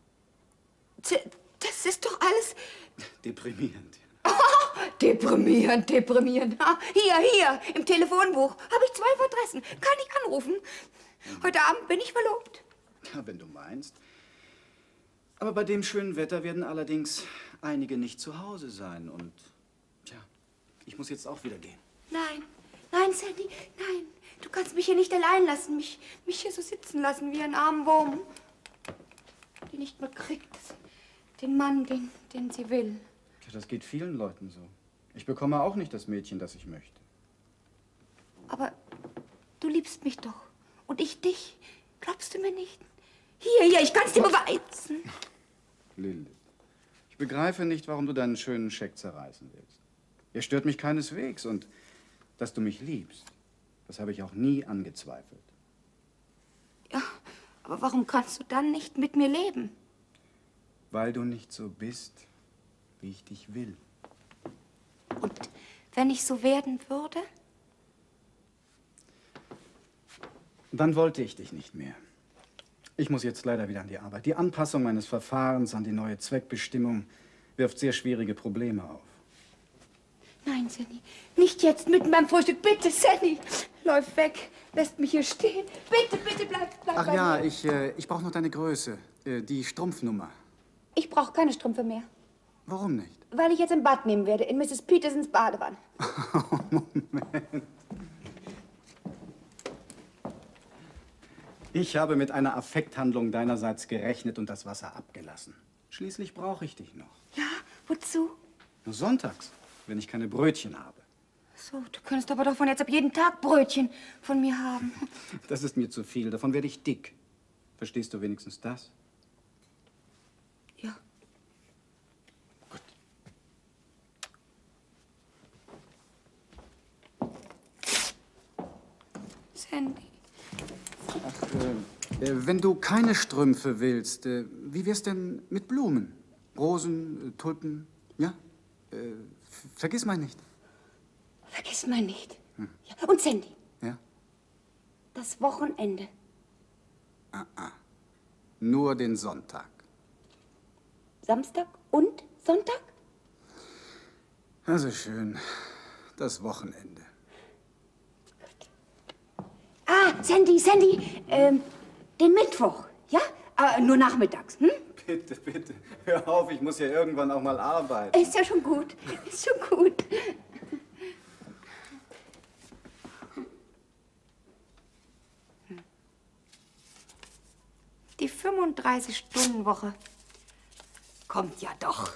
[SPEAKER 2] Das ist doch alles...
[SPEAKER 5] Deprimierend.
[SPEAKER 2] Oh, deprimierend, deprimierend. Hier, hier, im Telefonbuch habe ich zwei Adressen. Kann ich anrufen? Heute Abend bin ich verlobt.
[SPEAKER 5] Ja, wenn du meinst. Aber bei dem schönen Wetter werden allerdings einige nicht zu Hause sein. Und, tja, ich muss jetzt auch wieder gehen.
[SPEAKER 2] Nein, nein, Sandy, nein. Du kannst mich hier nicht allein lassen. Mich, mich hier so sitzen lassen wie einen armen Wurm, die nicht mehr kriegt. Den Mann, den, den sie will.
[SPEAKER 5] Tja, das geht vielen Leuten so. Ich bekomme auch nicht das Mädchen, das ich möchte.
[SPEAKER 2] Aber du liebst mich doch. Und ich dich. Glaubst du mir nicht? Hier, hier, ich kann's dir beweisen.
[SPEAKER 5] Lilith, ich begreife nicht, warum du deinen schönen Scheck zerreißen willst. Er stört mich keineswegs. Und dass du mich liebst, das habe ich auch nie angezweifelt.
[SPEAKER 2] Ja, aber warum kannst du dann nicht mit mir leben?
[SPEAKER 5] Weil du nicht so bist, wie ich dich will.
[SPEAKER 2] Und wenn ich so werden würde?
[SPEAKER 5] Dann wollte ich dich nicht mehr. Ich muss jetzt leider wieder an die Arbeit. Die Anpassung meines Verfahrens an die neue Zweckbestimmung wirft sehr schwierige Probleme auf.
[SPEAKER 2] Nein, Sandy, nicht jetzt mitten beim Frühstück. Bitte, Sandy, läuf weg, lässt mich hier stehen. Bitte, bitte, bleib, bleib
[SPEAKER 5] Ach
[SPEAKER 2] bei
[SPEAKER 5] ja,
[SPEAKER 2] mir.
[SPEAKER 5] ich, äh, ich brauche noch deine Größe, äh, die Strumpfnummer.
[SPEAKER 2] Ich brauche keine Strümpfe mehr.
[SPEAKER 5] Warum nicht?
[SPEAKER 2] Weil ich jetzt ein Bad nehmen werde, in Misses Petersens Badewanne.
[SPEAKER 5] Oh, Moment. Ich habe mit einer Affekthandlung deinerseits gerechnet und das Wasser abgelassen. Schließlich brauche ich dich noch.
[SPEAKER 2] Ja, wozu?
[SPEAKER 5] Nur sonntags, wenn ich keine Brötchen habe.
[SPEAKER 2] So, du könntest aber doch von jetzt ab jeden Tag Brötchen von mir haben.
[SPEAKER 5] Das ist mir zu viel. Davon werde ich dick. Verstehst du wenigstens das?
[SPEAKER 2] Ja.
[SPEAKER 5] Gut.
[SPEAKER 2] Sandy.
[SPEAKER 5] Ach, äh, äh, wenn du keine Strümpfe willst, äh, wie wär's denn mit Blumen? Rosen, äh, Tulpen, ja? Äh, vergiss mal nicht.
[SPEAKER 2] Vergiss mal nicht. Hm. Ja. Und Sandy.
[SPEAKER 5] Ja?
[SPEAKER 2] Das Wochenende.
[SPEAKER 5] Ah, ah. Nur den Sonntag.
[SPEAKER 2] Samstag und Sonntag?
[SPEAKER 5] Also schön. Das Wochenende.
[SPEAKER 2] Ah, Sandy, Sandy, ähm, den Mittwoch, ja? Aber nur nachmittags, hm?
[SPEAKER 5] Bitte, bitte, hör auf, ich muss ja irgendwann auch mal arbeiten.
[SPEAKER 2] Ist ja schon gut, ist schon gut. Die fünfunddreißig-Stunden-Woche kommt ja doch.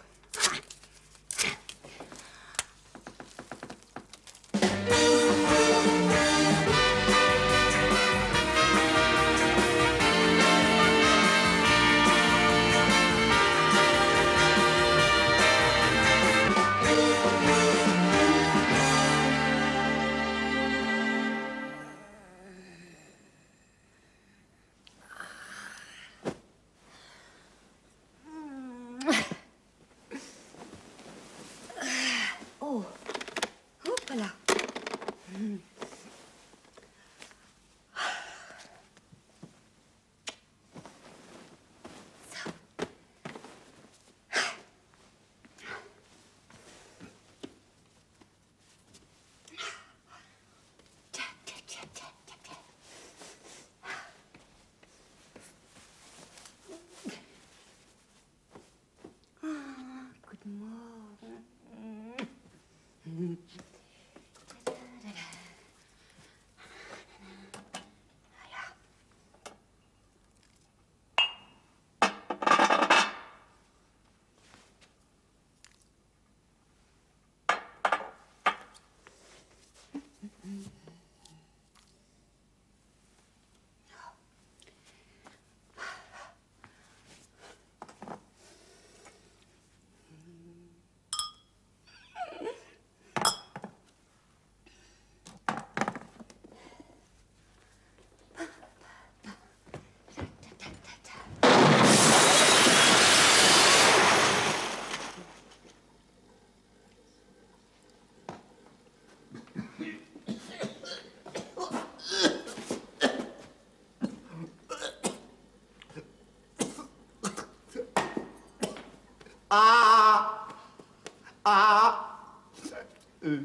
[SPEAKER 6] Ah! Ah! Äh.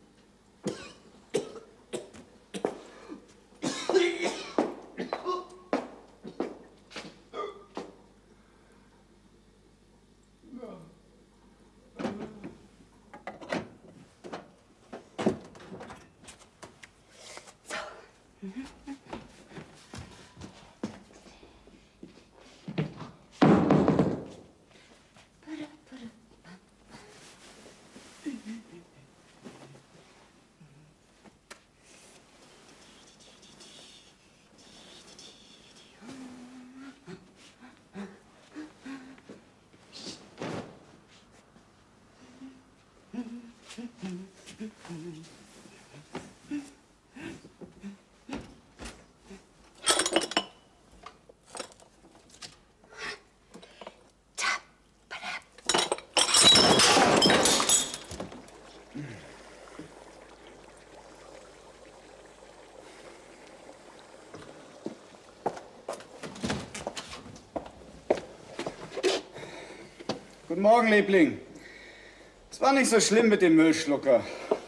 [SPEAKER 5] Guten Morgen, Liebling. Es war nicht so schlimm mit dem Müllschlucker.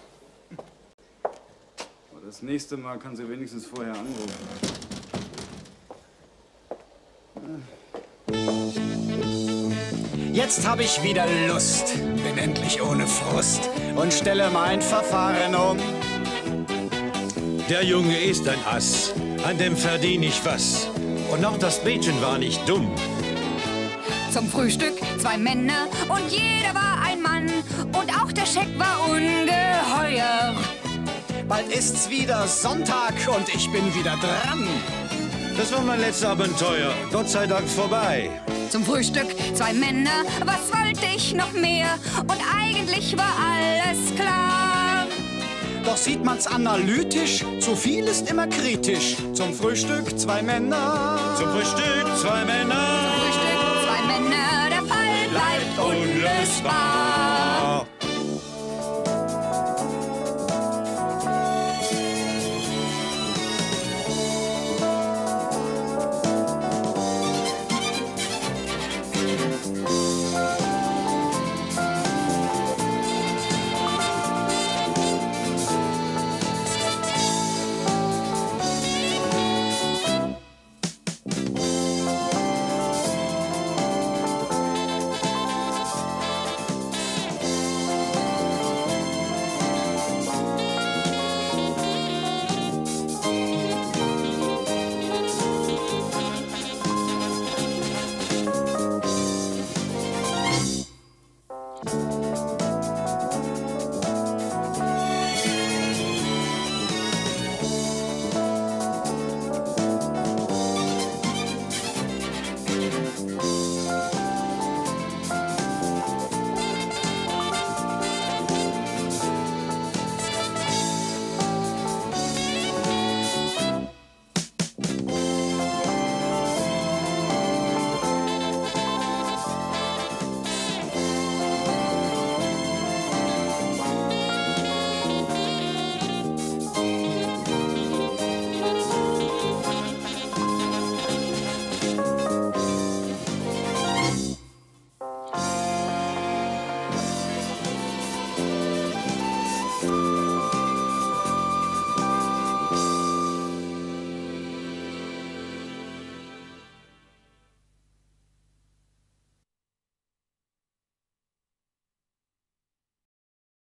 [SPEAKER 5] Aber das nächste Mal kann sie wenigstens vorher anrufen.
[SPEAKER 6] Jetzt habe ich wieder Lust, bin endlich ohne Frust und stelle mein Verfahren um.
[SPEAKER 7] Der Junge ist ein Ass, an dem verdien ich was. Und auch das Mädchen war nicht dumm.
[SPEAKER 2] Zum Frühstück zwei Männer und jeder war ein Mann. Und auch der Scheck war ungeheuer.
[SPEAKER 6] Bald ist's wieder Sonntag und ich bin wieder dran.
[SPEAKER 7] Das war mein letztes Abenteuer, Gott sei Dank vorbei.
[SPEAKER 2] Zum Frühstück zwei Männer, was wollte ich noch mehr? Und eigentlich war alles klar.
[SPEAKER 6] Doch sieht man's analytisch, zu viel ist immer kritisch. Zum Frühstück zwei Männer.
[SPEAKER 7] Zum Frühstück zwei Männer.
[SPEAKER 2] Zum Frühstück zwei Männer, der Fall bleibt unlösbar.